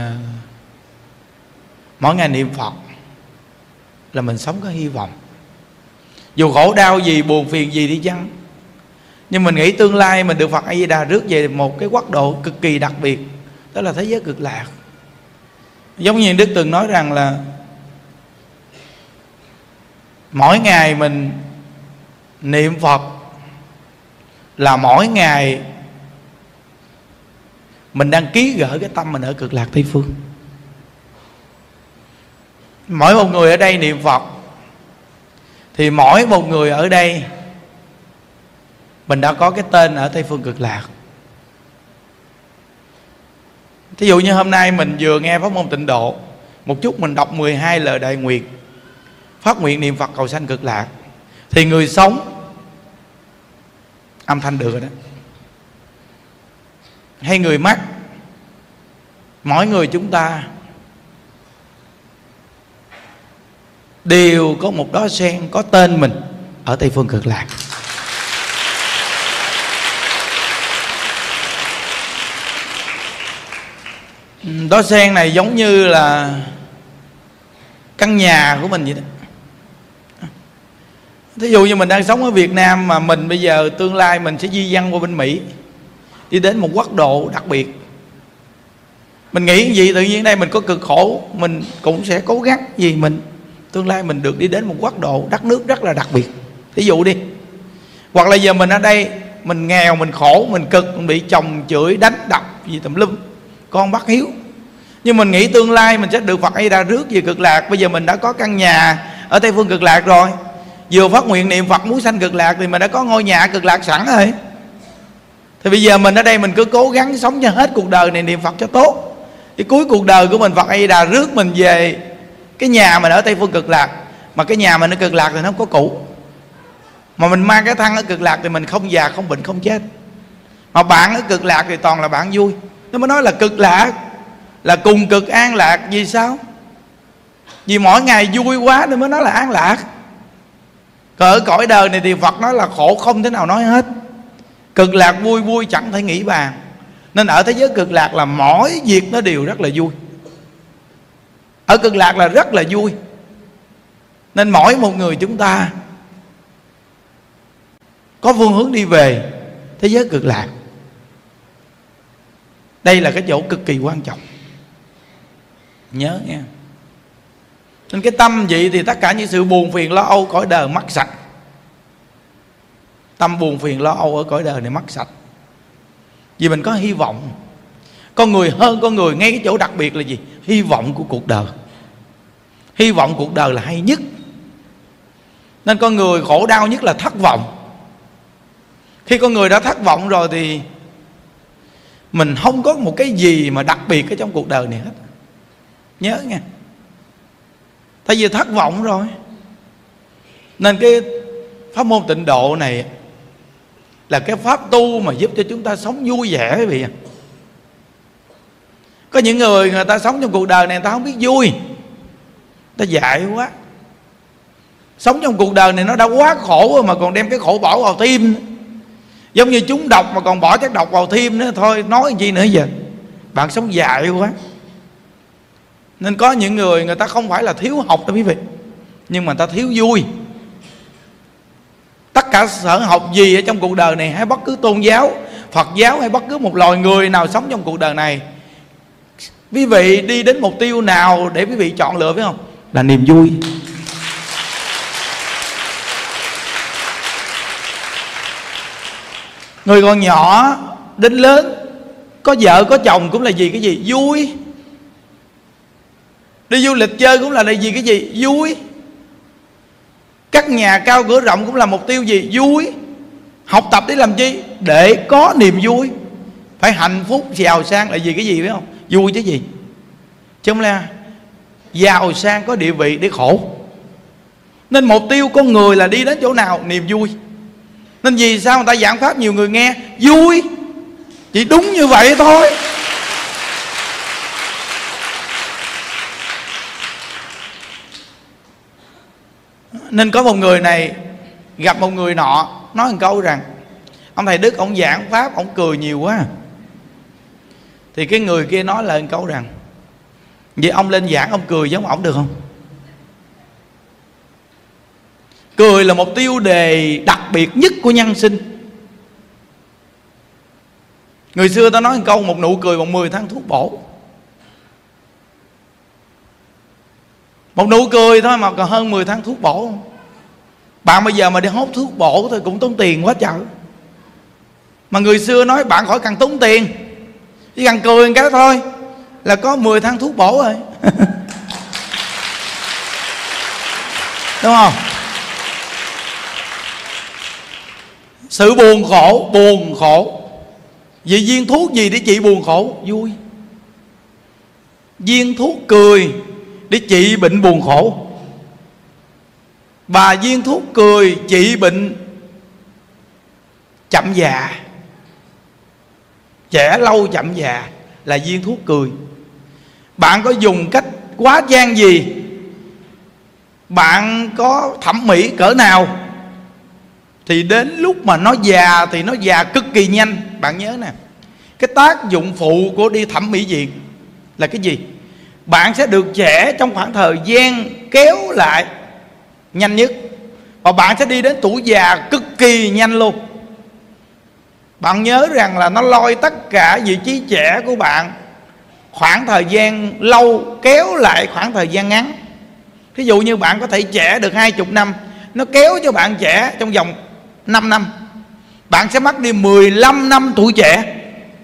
mỗi ngày niệm Phật là mình sống có hy vọng. Dù khổ đau gì, buồn phiền gì đi chăng, nhưng mình nghĩ tương lai mình được Phật A Di Đà rước về một cái quốc độ cực kỳ đặc biệt, đó là thế giới cực lạc. Giống như Đức từng nói rằng là mỗi ngày mình niệm Phật là mỗi ngày mình đang ký gửi cái tâm mình ở cực lạc Tây Phương. Mỗi một người ở đây niệm Phật thì mỗi một người ở đây mình đã có cái tên ở Tây Phương cực lạc. Thí dụ như hôm nay mình vừa nghe pháp môn tịnh độ, một chút mình đọc 12 lời đại nguyện, phát nguyện niệm Phật cầu sanh cực lạc, thì người sống âm thanh được rồi đó. Hay người mất, mỗi người chúng ta đều có một đóa sen có tên mình ở Tây Phương cực lạc. Đóa sen này giống như là căn nhà của mình vậy đó. Thí dụ như mình đang sống ở Việt Nam, mà mình bây giờ tương lai mình sẽ di dân qua bên Mỹ, đi đến một quốc độ đặc biệt. Mình nghĩ gì tự nhiên đây mình có cực khổ, mình cũng sẽ cố gắng gì mình tương lai mình được đi đến một quốc độ, đất nước rất là đặc biệt. Thí dụ đi. Hoặc là giờ mình ở đây, mình nghèo, mình khổ, mình cực, mình bị chồng chửi, đánh đập gì tùm lum, con bắt hiếu. Nhưng mình nghĩ tương lai mình sẽ được Phật A Di Đà rước về cực lạc. Bây giờ mình đã có căn nhà ở Tây Phương cực lạc rồi, vừa phát nguyện niệm Phật muốn sanh cực lạc thì mình đã có ngôi nhà cực lạc sẵn rồi. Thì bây giờ mình ở đây mình cứ cố gắng sống cho hết cuộc đời này niệm Phật cho tốt, thì cuối cuộc đời của mình Phật A Di Đà rước mình về cái nhà mình ở Tây Phương cực lạc. Mà cái nhà mình ở cực lạc thì nó không có cũ, mà mình mang cái thân ở cực lạc thì mình không già, không bệnh, không chết. Mà bạn ở cực lạc thì toàn là bạn vui. Nó mới nói là cực lạc là cùng cực an lạc. Vì sao? Vì mỗi ngày vui quá nên mới nói là an lạc. Còn ở cõi đời này thì Phật nói là khổ không thể nào nói hết. Cực lạc vui vui chẳng thể nghĩ bàn. Nên ở thế giới cực lạc là mỗi việc nó đều rất là vui. Ở cực lạc là rất là vui. Nên mỗi một người chúng ta có phương hướng đi về thế giới cực lạc. Đây là cái chỗ cực kỳ quan trọng, nhớ nha. Nên cái tâm vậy thì tất cả những sự buồn phiền lo âu cõi đời mất sạch. Tâm buồn phiền lo âu ở cõi đời này mất sạch. Vì mình có hy vọng. Con người hơn con người ngay cái chỗ đặc biệt là gì? Hy vọng của cuộc đời. Hy vọng cuộc đời là hay nhất. Nên con người khổ đau nhất là thất vọng. Khi con người đã thất vọng rồi thì mình không có một cái gì mà đặc biệt ở trong cuộc đời này hết. Nhớ nha. Tại vì thất vọng rồi. Nên cái pháp môn tịnh độ này là cái pháp tu mà giúp cho chúng ta sống vui vẻ quý vị. Có những người ta sống trong cuộc đời này người ta không biết vui, ta dại quá. Sống trong cuộc đời này nó đã quá khổ rồi mà còn đem cái khổ bỏ vào tim. Giống như chúng độc mà còn bỏ chất độc vào tim nữa, thôi nói gì nữa giờ. Bạn sống dại quá. Nên có những người ta không phải là thiếu học đâu quý vị, nhưng mà ta thiếu vui. Tất cả sở học gì ở trong cuộc đời này, hay bất cứ tôn giáo, Phật giáo hay bất cứ một loài người nào sống trong cuộc đời này, quý vị đi đến mục tiêu nào để quý vị chọn lựa phải không? Là niềm vui. Người còn nhỏ đến lớn, có vợ có chồng cũng là gì? Cái gì? Vui. Đi du lịch chơi cũng là gì? Cái gì? Vui. Cắt nhà cao cửa rộng cũng là mục tiêu gì? Vui. Học tập để làm chi? Để có niềm vui. Phải hạnh phúc, giàu sang là gì? Cái gì phải không? Vui chứ gì. Chứ không là giàu sang có địa vị để khổ. Nên mục tiêu con người là đi đến chỗ nào? Niềm vui. Nên vì sao người ta giảng pháp nhiều người nghe vui? Chỉ đúng như vậy thôi. Nên có một người này gặp một người nọ, nói một câu rằng: ông thầy Đức ông giảng pháp ông cười nhiều quá. Thì cái người kia nói lại một câu rằng: vậy ông lên giảng ông cười giống ổng được không? Cười là một tiêu đề đặc biệt nhất của nhân sinh. Người xưa ta nói một câu: một nụ cười bằng 10 tháng thuốc bổ. Một nụ cười thôi mà còn hơn 10 tháng thuốc bổ. Bạn bây giờ mà đi hốt thuốc bổ thôi cũng tốn tiền quá trời. Mà người xưa nói bạn khỏi cần tốn tiền, chỉ cần cười một cái thôi là có 10 tháng thuốc bổ rồi. Đúng không? Sự buồn khổ. Vậy viên thuốc gì để trị buồn khổ? Vui. Viên thuốc cười để trị bệnh buồn khổ. Và viên thuốc cười trị bệnh chậm già, trẻ lâu chậm già là viên thuốc cười. Bạn có dùng cách quá trang gì, bạn có thẩm mỹ cỡ nào, thì đến lúc mà nó già thì nó già cực kỳ nhanh. Bạn nhớ nè, cái tác dụng phụ của đi thẩm mỹ viện là cái gì? Bạn sẽ được trẻ trong khoảng thời gian kéo lại nhanh nhất, và bạn sẽ đi đến tuổi già cực kỳ nhanh luôn. Bạn nhớ rằng là nó lôi tất cả vị trí trẻ của bạn khoảng thời gian lâu kéo lại khoảng thời gian ngắn. Ví dụ như bạn có thể trẻ được 20 năm, nó kéo cho bạn trẻ trong vòng 5 năm, bạn sẽ mất đi 15 năm tuổi trẻ.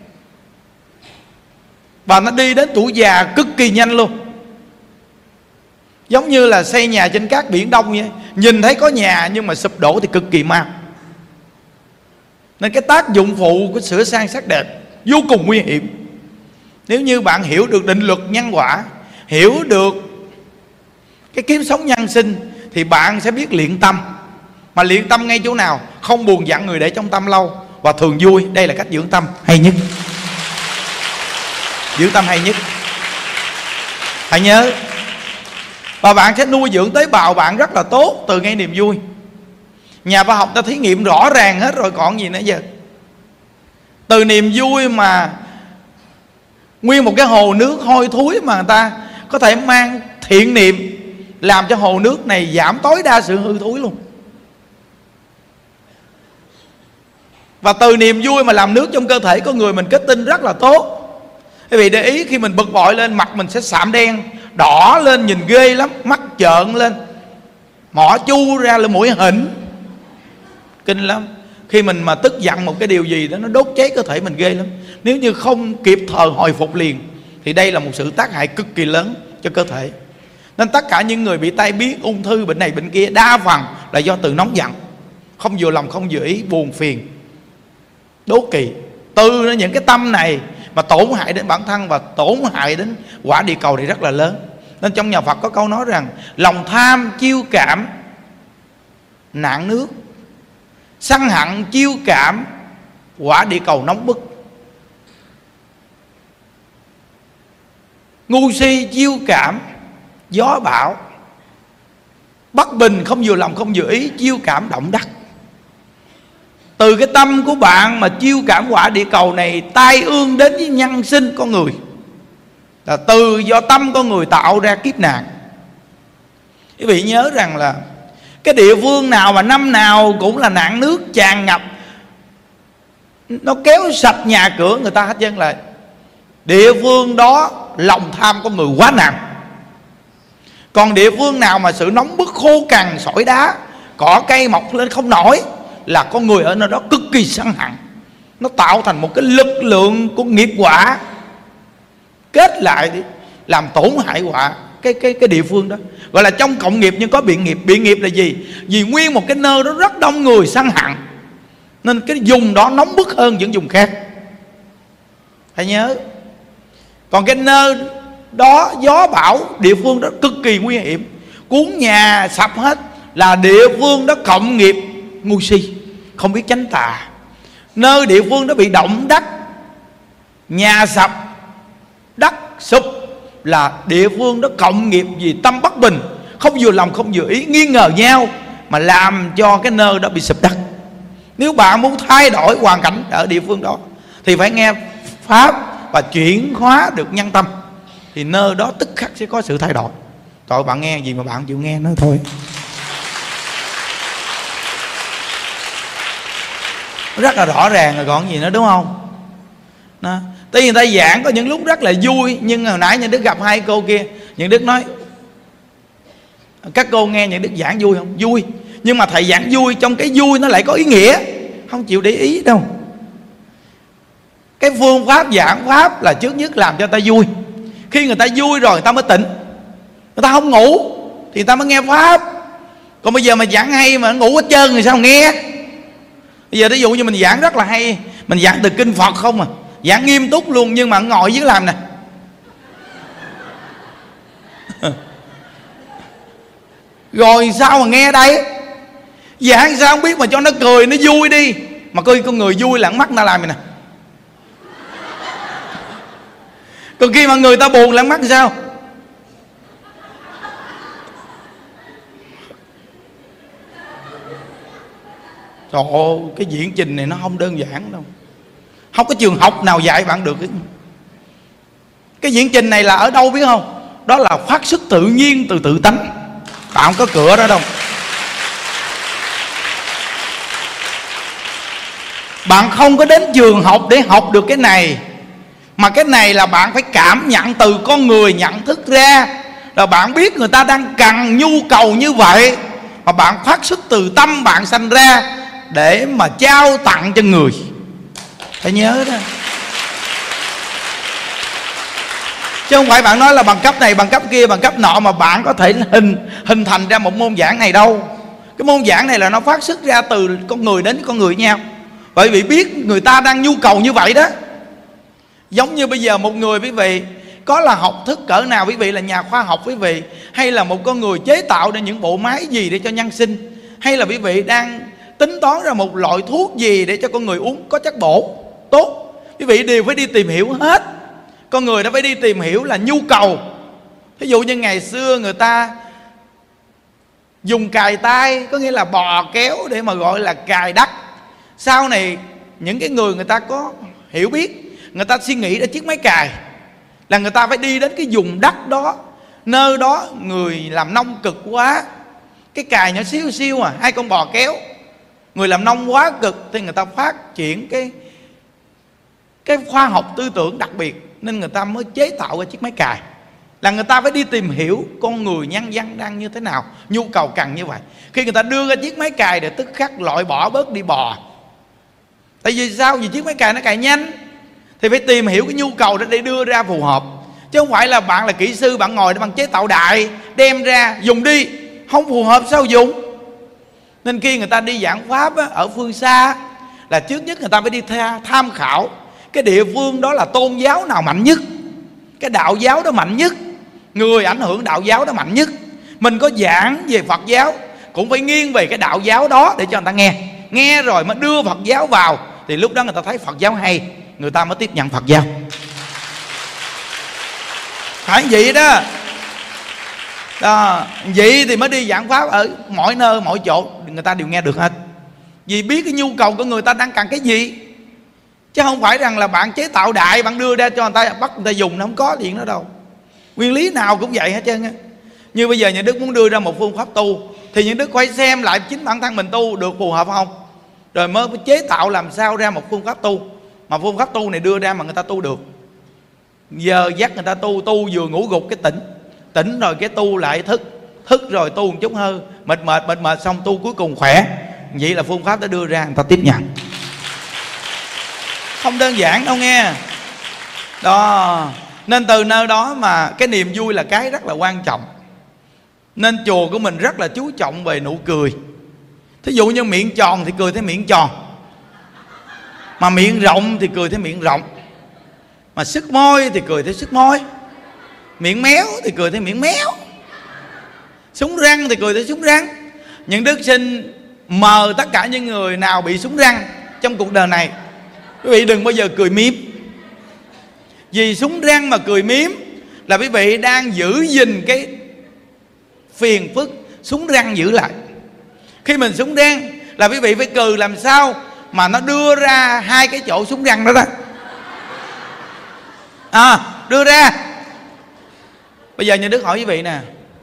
Và nó đi đến tuổi già cực kỳ nhanh luôn. Giống như là xây nhà trên cát biển Đông vậy, nhìn thấy có nhà nhưng mà sụp đổ thì cực kỳ mau. Nên cái tác dụng phụ của sửa sang sắc đẹp vô cùng nguy hiểm. Nếu như bạn hiểu được định luật nhân quả, hiểu được cái kiếp sống nhân sinh, thì bạn sẽ biết luyện tâm. Mà luyện tâm ngay chỗ nào? Không buồn giận người để trong tâm lâu, và thường vui. Đây là cách dưỡng tâm hay nhất. Dưỡng tâm hay nhất. Hãy nhớ. Và bạn sẽ nuôi dưỡng tế bào bạn rất là tốt từ ngay niềm vui. Nhà khoa học ta thí nghiệm rõ ràng hết rồi còn gì nữa giờ. Từ niềm vui mà nguyên một cái hồ nước hôi thối mà người ta có thể mang thiện niệm làm cho hồ nước này giảm tối đa sự hư thối luôn. Và từ niềm vui mà làm nước trong cơ thể con người mình kết tinh rất là tốt. Quý vị để ý, khi mình bực bội lên, mặt mình sẽ sạm đen, đỏ lên, nhìn ghê lắm, mắt trợn lên, mỏ chu ra là mũi hỉnh, kinh lắm. Khi mình mà tức giận một cái điều gì đó, nó đốt cháy cơ thể mình ghê lắm. Nếu như không kịp thời hồi phục liền thì đây là một sự tác hại cực kỳ lớn cho cơ thể. Nên tất cả những người bị tai biến, ung thư, bệnh này bệnh kia, đa phần là do từ nóng giận, không vừa lòng, không vừa ý, buồn phiền, đố kỵ. Từ những cái tâm này mà tổn hại đến bản thân và tổn hại đến quả địa cầu thì rất là lớn. Nên trong nhà Phật có câu nói rằng lòng tham chiêu cảm nạn nước, sân hận chiêu cảm quả địa cầu nóng bức, ngu si chiêu cảm gió bão, bất bình không vừa lòng không vừa ý chiêu cảm động đất. Từ cái tâm của bạn mà chiêu cảm quả địa cầu này tai ương đến với nhân sinh con người, là từ do tâm con người tạo ra kiếp nạn. Quý vị nhớ rằng là cái địa phương nào mà năm nào cũng là nạn nước tràn ngập, nó kéo sạch nhà cửa người ta hết trơn, là địa phương đó lòng tham con người quá nặng. Còn địa phương nào mà sự nóng bức khô cằn sỏi đá, cỏ cây mọc lên không nổi, là con người ở nơi đó cực kỳ sân hận. Nó tạo thành một cái lực lượng của nghiệp quả kết lại đi, làm tổn hại quả cái địa phương đó. Gọi là trong cộng nghiệp nhưng có biện nghiệp. Biện nghiệp là gì? Vì nguyên một cái nơi đó rất đông người sân hận, nên cái vùng đó nóng bức hơn những vùng khác. Hãy nhớ. Còn cái nơi đó gió bão, địa phương đó cực kỳ nguy hiểm, cuốn nhà sập hết, là địa phương đó cộng nghiệp ngu si, không biết tránh tà. Nơi địa phương đó bị động đất, nhà sập, đất sụp, là địa phương đó cộng nghiệp vì tâm bất bình, không vừa lòng không vừa ý, nghi ngờ nhau, mà làm cho cái nơi đó bị sụp đất. Nếu bạn muốn thay đổi hoàn cảnh ở địa phương đó thì phải nghe Pháp và chuyển hóa được nhân tâm, thì nơi đó tức khắc sẽ có sự thay đổi. Tội bạn nghe gì mà bạn chịu nghe nó thôi. Rất là rõ ràng rồi còn gì nữa, đúng không? Đó. Tuy người ta giảng có những lúc rất là vui, nhưng hồi nãy Nhân Đức gặp hai cô kia, Nhân Đức nói các cô nghe Nhân Đức giảng vui không? Vui. Nhưng mà thầy giảng vui, trong cái vui nó lại có ý nghĩa, không chịu để ý đâu. Cái phương pháp giảng pháp là trước nhất làm cho ta vui. Khi người ta vui rồi người ta mới tỉnh. Người ta không ngủ thì người ta mới nghe pháp. Còn bây giờ mà giảng hay mà ngủ hết trơn thì sao nghe? Bây giờ ví dụ như mình giảng rất là hay, mình giảng từ kinh Phật không à, giảng nghiêm túc luôn, nhưng mà ngồi dưới làm nè rồi sao mà nghe đây? Giảng sao không biết mà cho nó cười, nó vui đi. Mà coi con người vui là mắt ta làm vậy nè. Còn khi mà người ta buồn là mắt sao? Trời ơi, cái diễn trình này nó không đơn giản đâu. Không có trường học nào dạy bạn được. Cái diễn trình này là ở đâu biết không? Đó là phát xuất tự nhiên từ tự tánh. Bạn không có cửa đó đâu. Bạn không có đến trường học để học được cái này, mà cái này là bạn phải cảm nhận từ con người nhận thức ra. Là bạn biết người ta đang cần nhu cầu như vậy, mà bạn phát xuất từ tâm bạn sanh ra để mà trao tặng cho người. Phải nhớ đó. Chứ không phải bạn nói là bằng cấp này, bằng cấp kia, bằng cấp nọ mà bạn có thể hình thành ra một môn giảng này đâu. Cái môn giảng này là nó phát xuất ra từ con người đến con người nhau. Bởi vì biết người ta đang nhu cầu như vậy đó. Giống như bây giờ một người quý vị có là học thức cỡ nào, quý vị là nhà khoa học quý vị, hay là một con người chế tạo ra những bộ máy gì để cho nhân sinh, hay là quý vị đang tính toán ra một loại thuốc gì để cho con người uống có chất bổ tốt, quý vị đều phải đi tìm hiểu hết. Con người đã phải đi tìm hiểu là nhu cầu. Ví dụ như ngày xưa người ta dùng cài tay, có nghĩa là bò kéo để mà gọi là cài đất. Sau này những cái người ta có hiểu biết, người ta suy nghĩ ra chiếc máy cài, là người ta phải đi đến cái vùng đất đó, nơi đó người làm nông cực quá, cái cài nhỏ xíu xíu à, 2 con bò kéo, người làm nông quá cực, thì người ta phát triển cái khoa học tư tưởng đặc biệt, nên người ta mới chế tạo ra chiếc máy cài. Là người ta phải đi tìm hiểu con người nhân dân đang như thế nào, nhu cầu cần như vậy. Khi người ta đưa ra chiếc máy cài để tức khắc loại bỏ bớt đi bò, Tại vì sao? Vì chiếc máy cày nó cày nhanh, thì phải tìm hiểu cái nhu cầu đó để đưa ra phù hợp. Chứ không phải là bạn là kỹ sư, bạn ngồi để bạn chế tạo đại đem ra dùng đi, không phù hợp sao dùng. Nên khi người ta đi giảng pháp á, ở phương xa, là trước nhất người ta phải đi tham khảo cái địa phương đó là tôn giáo nào mạnh nhất, cái đạo giáo đó mạnh nhất, người ảnh hưởng đạo giáo đó mạnh nhất. Mình có giảng về Phật giáo cũng phải nghiêng về cái đạo giáo đó để cho người ta nghe. Nghe rồi mới đưa Phật giáo vào, thì lúc đó người ta thấy Phật giáo hay, người ta mới tiếp nhận Phật giáo. Phải vậy đó. Đó, vậy thì mới đi giảng pháp ở mọi nơi mọi chỗ, người ta đều nghe được hết. Vì biết cái nhu cầu của người ta đang cần cái gì. Chứ không phải rằng là bạn chế tạo đại, bạn đưa ra cho người ta, bắt người ta dùng, nó không có chuyện đó đâu. Nguyên lý nào cũng vậy hết trơn á. Như bây giờ nhà Đức muốn đưa ra một phương pháp tu, thì nhà Đức phải xem lại chính bản thân mình tu được phù hợp không, rồi mới chế tạo làm sao ra một phương pháp tu. Mà phương pháp tu này đưa ra mà người ta tu được. Giờ dắt người ta tu, tu vừa ngủ gục cái tỉnh, tỉnh rồi cái tu lại thức, thức rồi tu một chút hơi mệt xong tu cuối cùng khỏe. Vậy là phương pháp đã đưa ra, người ta tiếp nhận. Không đơn giản đâu nghe. Đó. Nên từ nơi đó mà cái niềm vui là cái rất là quan trọng. Nên chùa của mình rất là chú trọng về nụ cười. Thí dụ như miệng tròn thì cười thấy miệng tròn, mà miệng rộng thì cười thấy miệng rộng, mà sức môi thì cười thấy sức môi, miệng méo thì cười thấy miệng méo, súng răng thì cười thấy súng răng. Những Đức xin mời tất cả những người nào bị súng răng trong cuộc đời này, quý vị đừng bao giờ cười miếm. Vì súng răng mà cười miếm là quý vị đang giữ gìn cái phiền phức súng răng giữ lại. Khi mình súng răng là quý vị phải cười làm sao mà nó đưa ra hai cái chỗ súng răng đó đó. Đưa ra. Bây giờ nhà Đức hỏi quý vị nè,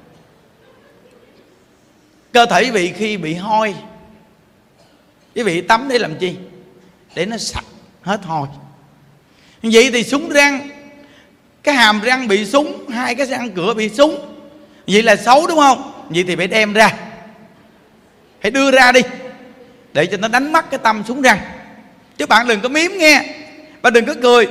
cơ thể quý vị khi bị hôi, quý vị tắm để làm chi? Để nó sạch hết hôi. Vậy thì súng răng, cái hàm răng bị súng, hai cái răng cửa bị súng, vậy là xấu đúng không? Vậy thì phải đem ra, hãy đưa ra đi, để cho nó đánh mất cái tâm súng răng. Chứ bạn đừng có miếm nghe, bạn đừng có cười.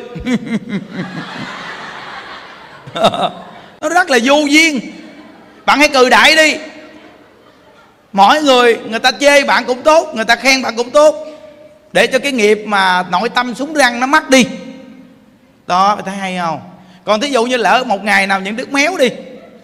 Nó rất là vô duyên. Bạn hãy cười đại đi. Mỗi người ta chê bạn cũng tốt, người ta khen bạn cũng tốt, để cho cái nghiệp mà nội tâm súng răng nó mất đi. Đó, thấy hay không? Còn thí dụ như lỡ một ngày nào những Đức méo đi,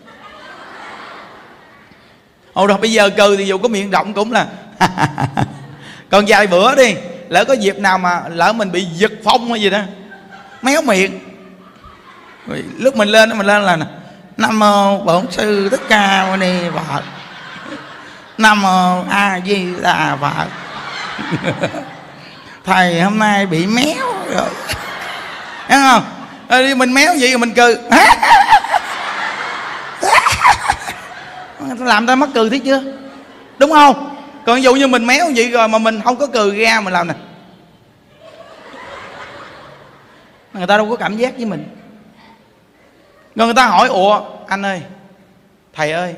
rồi bây giờ cười thì dù có miệng rộng cũng là còn vài bữa đi, lỡ có dịp nào mà lỡ mình bị giật phong hay gì đó, méo miệng, rồi lúc mình lên là Nam mô Bổn Sư Thích Ca Mâu Ni Phật, Nam mô A Di Đà Phật. Thầy hôm nay bị méo rồi, thấy không? Rồi mình méo vậy rồi mình cười, làm ta mắc cười thấy chưa, đúng không? Còn ví dụ như mình méo vậy rồi mà mình không có cười ra, mình làm nè, người ta đâu có cảm giác với mình. Rồi người ta hỏi, ủa anh ơi, thầy ơi,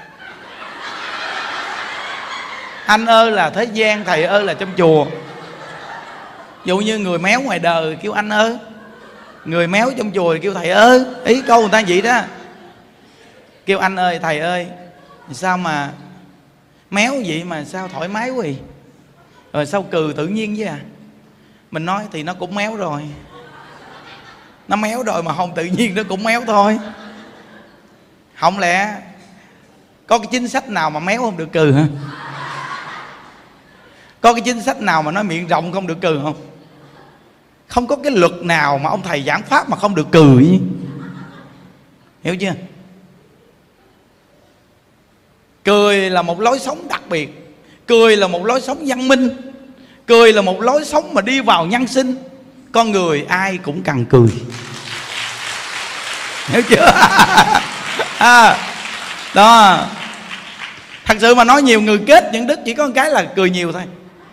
anh ơi là thế gian, thầy ơi là trong chùa. Dụ như người méo ngoài đời kêu anh ơi, người méo trong chùa thì kêu thầy ơi. Ý câu người ta vậy đó, kêu anh ơi thầy ơi, sao mà méo vậy mà sao thoải mái quá vậy? Rồi sao cười tự nhiên vậy à? Mình nói thì nó cũng méo rồi, nó méo rồi mà không tự nhiên nó cũng méo thôi. Không lẽ có cái chính sách nào mà méo không được cười hả? Có cái chính sách nào mà nói miệng rộng không được cười không? Không có cái luật nào mà ông thầy giảng pháp mà không được cười. Hiểu chưa? Cười là một lối sống đặc biệt, cười là một lối sống văn minh, cười là một lối sống mà đi vào nhân sinh. Con người ai cũng cần cười. Hiểu chưa? Đó. Thật sự mà nói, nhiều người kết những đức chỉ có một cái là cười nhiều thôi.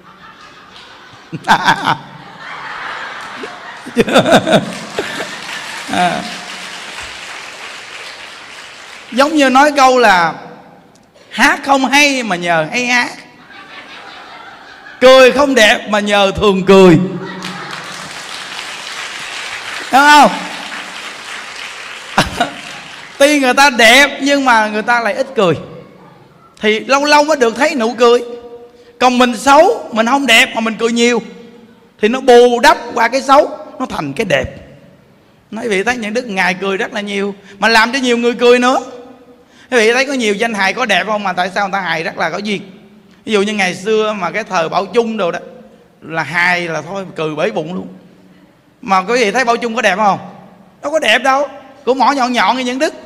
Giống như nói câu là hát không hay mà nhờ hay hát. Cười không đẹp mà nhờ thường cười, đúng không? Tuy người ta đẹp nhưng mà người ta lại ít cười, thì lâu lâu mới được thấy nụ cười. Còn mình xấu, mình không đẹp mà mình cười nhiều, thì nó bù đắp qua cái xấu, nó thành cái đẹp. Nói vị thấy những đức ngài cười rất là nhiều, mà làm cho nhiều người cười nữa. Quý vị thấy có nhiều danh hài có đẹp không, mà tại sao người ta hài rất là có duyên. Ví dụ như ngày xưa mà cái thời Bảo Chung đồ đó, là hài là thôi cười bể bụng luôn. Mà quý vị thấy Bảo Chung có đẹp không? Đâu có đẹp đâu, của mỏ nhọn nhọn như những đức.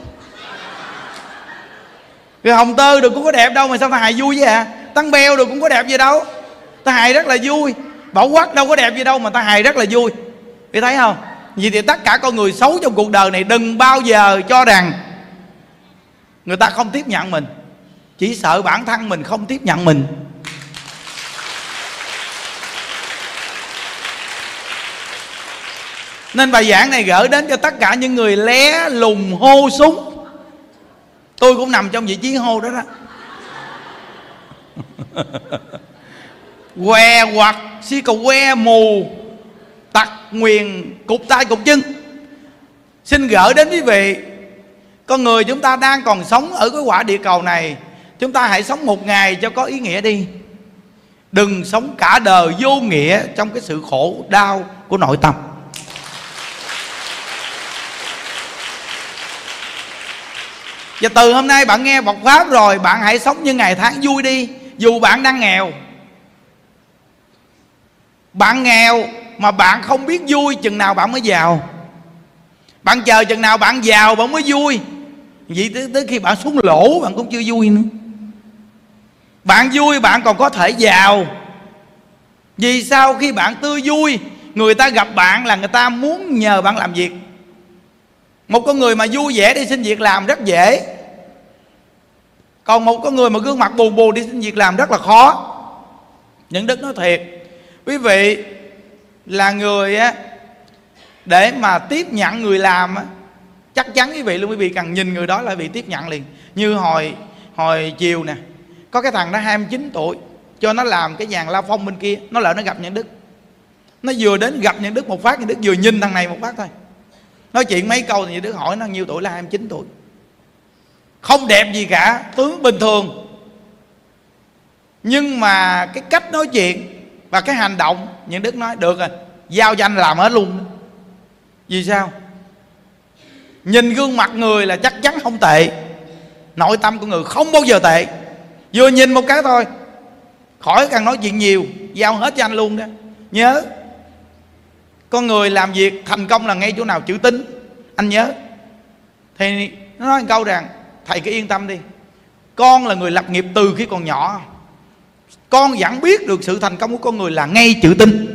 Rồi Hồng Tơ được cũng có đẹp đâu, mà sao ta hài vui vậy à? Tăng Beo được cũng có đẹp gì đâu, ta hài rất là vui. Bảo Quắc đâu có đẹp gì đâu mà ta hài rất là vui. Quý thấy không? Vì thì tất cả con người xấu trong cuộc đời này đừng bao giờ cho rằng người ta không tiếp nhận mình, chỉ sợ bản thân mình không tiếp nhận mình. Nên bài giảng này gửi đến cho tất cả những người lé lùng hô súng. Tôi cũng nằm trong vị trí hô đó đó. Què hoặc si cầu que mù tặc nguyền cụt tay cụt chân. Xin gửi đến quý vị, con người chúng ta đang còn sống ở cái quả địa cầu này, chúng ta hãy sống một ngày cho có ý nghĩa đi. Đừng sống cả đời vô nghĩa trong cái sự khổ đau của nội tâm. Và từ hôm nay bạn nghe Phật Pháp rồi, bạn hãy sống như ngày tháng vui đi. Dù bạn đang nghèo, bạn nghèo mà bạn không biết vui, chừng nào bạn mới giàu. Bạn chờ chừng nào bạn giàu bạn mới vui. Vậy tới khi bạn xuống lỗ bạn cũng chưa vui nữa. Bạn vui bạn còn có thể giàu. Vì sao? Khi bạn tươi vui, người ta gặp bạn là người ta muốn nhờ bạn làm việc. Một con người mà vui vẻ đi xin việc làm rất dễ. Còn một con người mà gương mặt buồn buồn đi xin việc làm rất là khó. Những đức nói thiệt, quý vị là người á, để mà tiếp nhận người làm á, chắc chắn quý vị luôn, quý vị cần nhìn người đó là quý vị tiếp nhận liền. Như hồi chiều nè, có cái thằng đó 29 tuổi, cho nó làm cái dàn La Phong bên kia. Nó lỡ nó gặp Nhân Đức, nó vừa đến gặp Nhân Đức một phát, Nhân Đức vừa nhìn thằng này một phát thôi. Nói chuyện mấy câu thì Nhân Đức hỏi nó nhiêu tuổi, là 29 tuổi. Không đẹp gì cả, tướng bình thường. Nhưng mà cái cách nói chuyện và cái hành động, Nhân Đức nói được rồi, giao danh làm hết luôn. Vì sao? Nhìn gương mặt người là chắc chắn không tệ, nội tâm của người không bao giờ tệ. Vừa nhìn một cái thôi, khỏi cần nói chuyện nhiều, giao hết cho anh luôn đó. Nhớ, con người làm việc thành công là ngay chỗ nào? Chữ tín. Anh nhớ. Thì nó nói một câu rằng, thầy cứ yên tâm đi, con là người lập nghiệp từ khi còn nhỏ, con vẫn biết được sự thành công của con người là ngay chữ tín.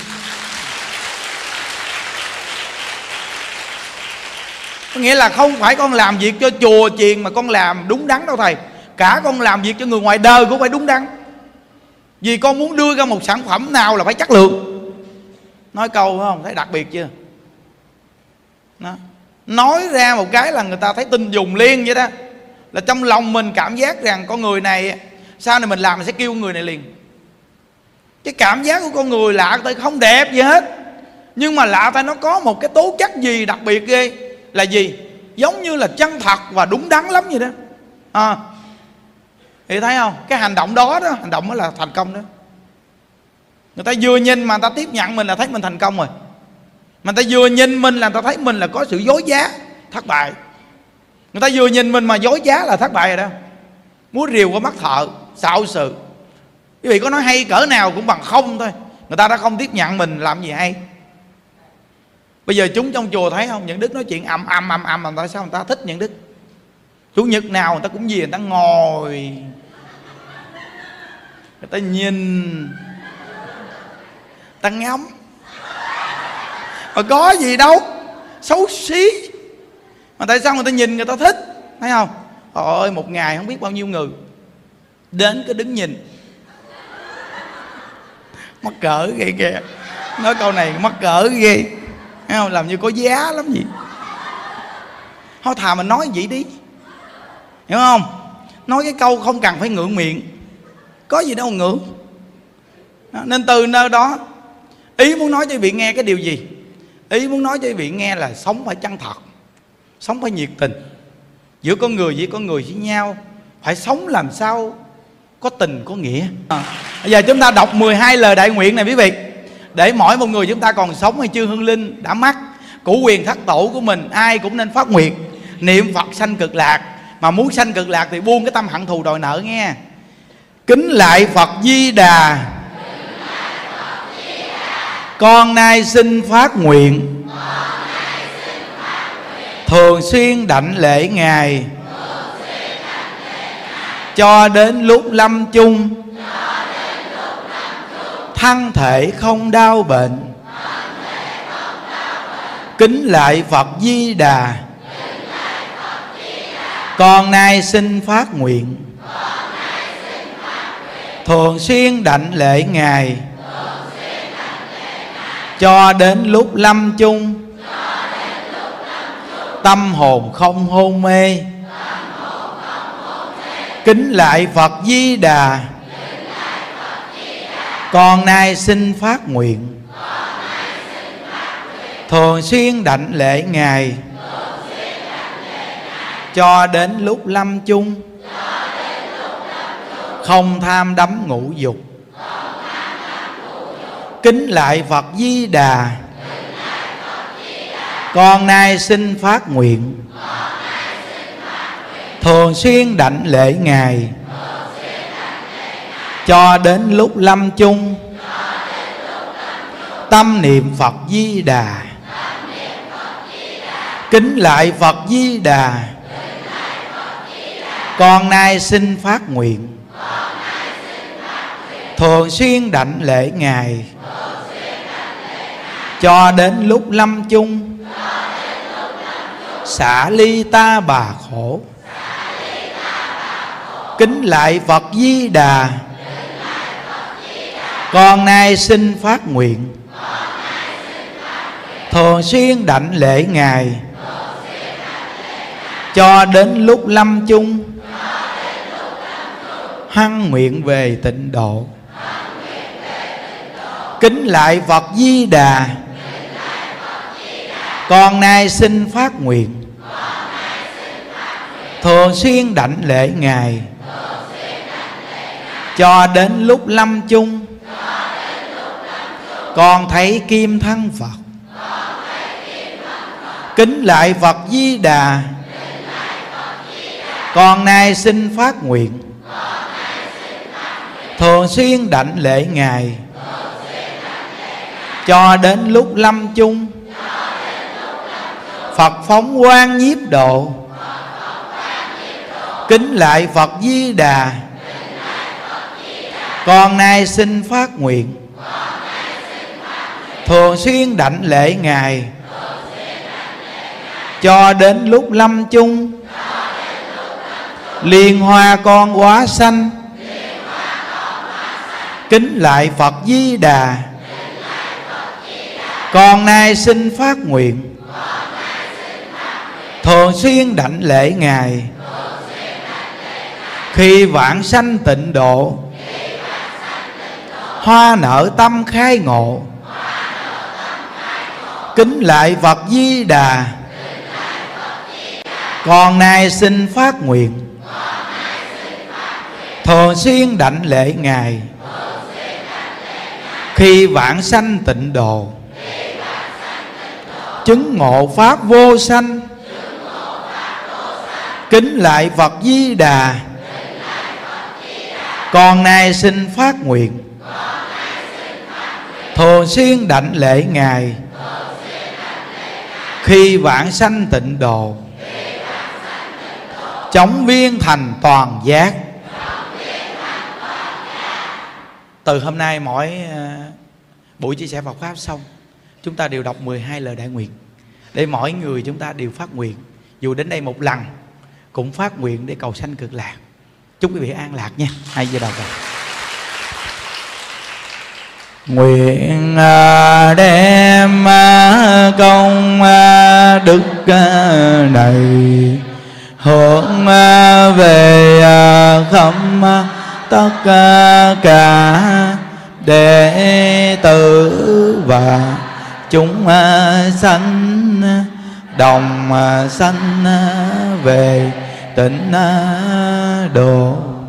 Có nghĩa là không phải con làm việc cho chùa chiền mà con làm đúng đắn đâu thầy. Cả con làm việc cho người ngoài đời cũng phải đúng đắn. Vì con muốn đưa ra một sản phẩm nào là phải chất lượng. Nói câu phải không? Thấy đặc biệt chưa? Đó. Nói ra một cái là người ta thấy tin dùng liền vậy đó. Là trong lòng mình cảm giác rằng con người này, sau này mình làm mình sẽ kêu người này liền. Cái cảm giác của con người lạ tới không đẹp gì hết, nhưng mà lạ tại nó có một cái tố chất gì đặc biệt ghê. Là gì? Giống như là chân thật và đúng đắn lắm vậy đó. Thì thấy không? Cái hành động đó đó, hành động đó là thành công đó. Người ta vừa nhìn mà người ta tiếp nhận mình là thấy mình thành công rồi. Mà người ta vừa nhìn mình là người ta thấy mình là có sự dối trá, thất bại. Người ta vừa nhìn mình mà dối trá là thất bại rồi đó. Múa rìu qua mắt thợ, xạo sự. Quý vị có nói hay cỡ nào cũng bằng không thôi. Người ta đã không tiếp nhận mình làm gì hay. Bây giờ chúng trong chùa thấy không? Những Đức nói chuyện ầm ầm, tại sao người ta thích Những Đức? Chủ nhật nào người ta cũng về, người ta ngồi, người ta nhìn, người ta ngắm. Mà có gì đâu, xấu xí. Mà tại sao người ta nhìn người ta thích? Thấy không? Trời ơi, một ngày không biết bao nhiêu người đến cứ đứng nhìn. Mắc cỡ ghê kìa. Nói câu này mắc cỡ ghê. Thấy không? Làm như có giá lắm vậy. Thôi thà mình nói vậy đi, hiểu không? Nói cái câu không cần phải ngượng miệng. Có gì đâu ngượng. Nên từ nơi đó, ý muốn nói cho quý vị nghe cái điều gì? Ý muốn nói cho quý vị nghe là sống phải chân thật, sống phải nhiệt tình. Giữa con người với con người với nhau phải sống làm sao có tình có nghĩa. Bây giờ chúng ta đọc 12 lời đại nguyện này quý vị, để mỗi một người chúng ta còn sống hay chưa hương linh đã mắc củ quyền thất tổ của mình, ai cũng nên phát nguyện niệm Phật sanh cực lạc. Mà muốn sanh cực lạc thì buông cái tâm hận thù đòi nợ nghe. Kính lại Phật Di Đà, con nay xin phát nguyện thường xuyên đảnh lễ Ngài cho đến lúc lâm chung, thân thể không đau bệnh. Kính lại Phật Di Đà, con nay xin phát nguyện thường xuyên đảnh lễ Ngài cho đến lúc lâm chung, tâm hồn không hôn mê. Kính lại Phật Di Đà, con nay xin phát nguyện thường xuyên đảnh lễ Ngài cho đến lúc lâm chung, không tham đắm ngũ dục. Kính lại Phật Di Đà, con nay xin phát nguyện thường xuyên đảnh lễ Ngài cho đến lúc lâm chung, tâm niệm Phật Di Đà. Kính lại Phật Di Đà, con nay xin phát nguyện thường xuyên đảnh lễ Ngài cho đến lúc lâm chung, xả ly ta bà khổ. Kính lại Phật Di Đà, con nay xin phát nguyện thường xuyên đảnh lễ Ngài cho đến lúc lâm chung, hăng nguyện về tịnh độ. Kính lại Phật Di Đà, con nay xin phát nguyện thường xuyên đảnh lễ Ngài cho đến lúc lâm chung, con thấy kim thân Phật. Kính lại Phật Di Đà, con nay xin phát nguyện thường xuyên đảnh lễ Ngài cho đến lúc lâm chung, Phật phóng quang nhiếp độ. Kính lại Phật Di Đà, con nay xin phát nguyện thường xuyên đảnh lễ Ngài cho đến lúc lâm chung, liên hoa con hóa sanh. Kính lại Phật Di Đà, con nay xin phát nguyện thường xuyên đảnh lễ Ngài khi vãng sanh tịnh độ, hoa nở tâm khai ngộ. Kính lại Phật Di Đà, con nay xin phát nguyện thường xuyên đảnh lễ Ngài khi vãng sanh tịnh độ, chứng ngộ pháp vô sanh. Kính lại Phật Di Đà, con nay xin phát nguyện thường xuyên đảnh lễ Ngài khi vãng sanh tịnh độ, chóng viên thành toàn giác. Từ hôm nay mỗi buổi chia sẻ Phật Pháp xong, chúng ta đều đọc 12 lời đại nguyện, để mỗi người chúng ta đều phát nguyện. Dù đến đây một lần cũng phát nguyện để cầu sanh cực lạc. Chúc quý vị an lạc nha. Hai giờ đầu rồi. Nguyện đem công đức này hướng về khắp tất cả đệ tử và chúng sanh đồng sanh về tịnh độ.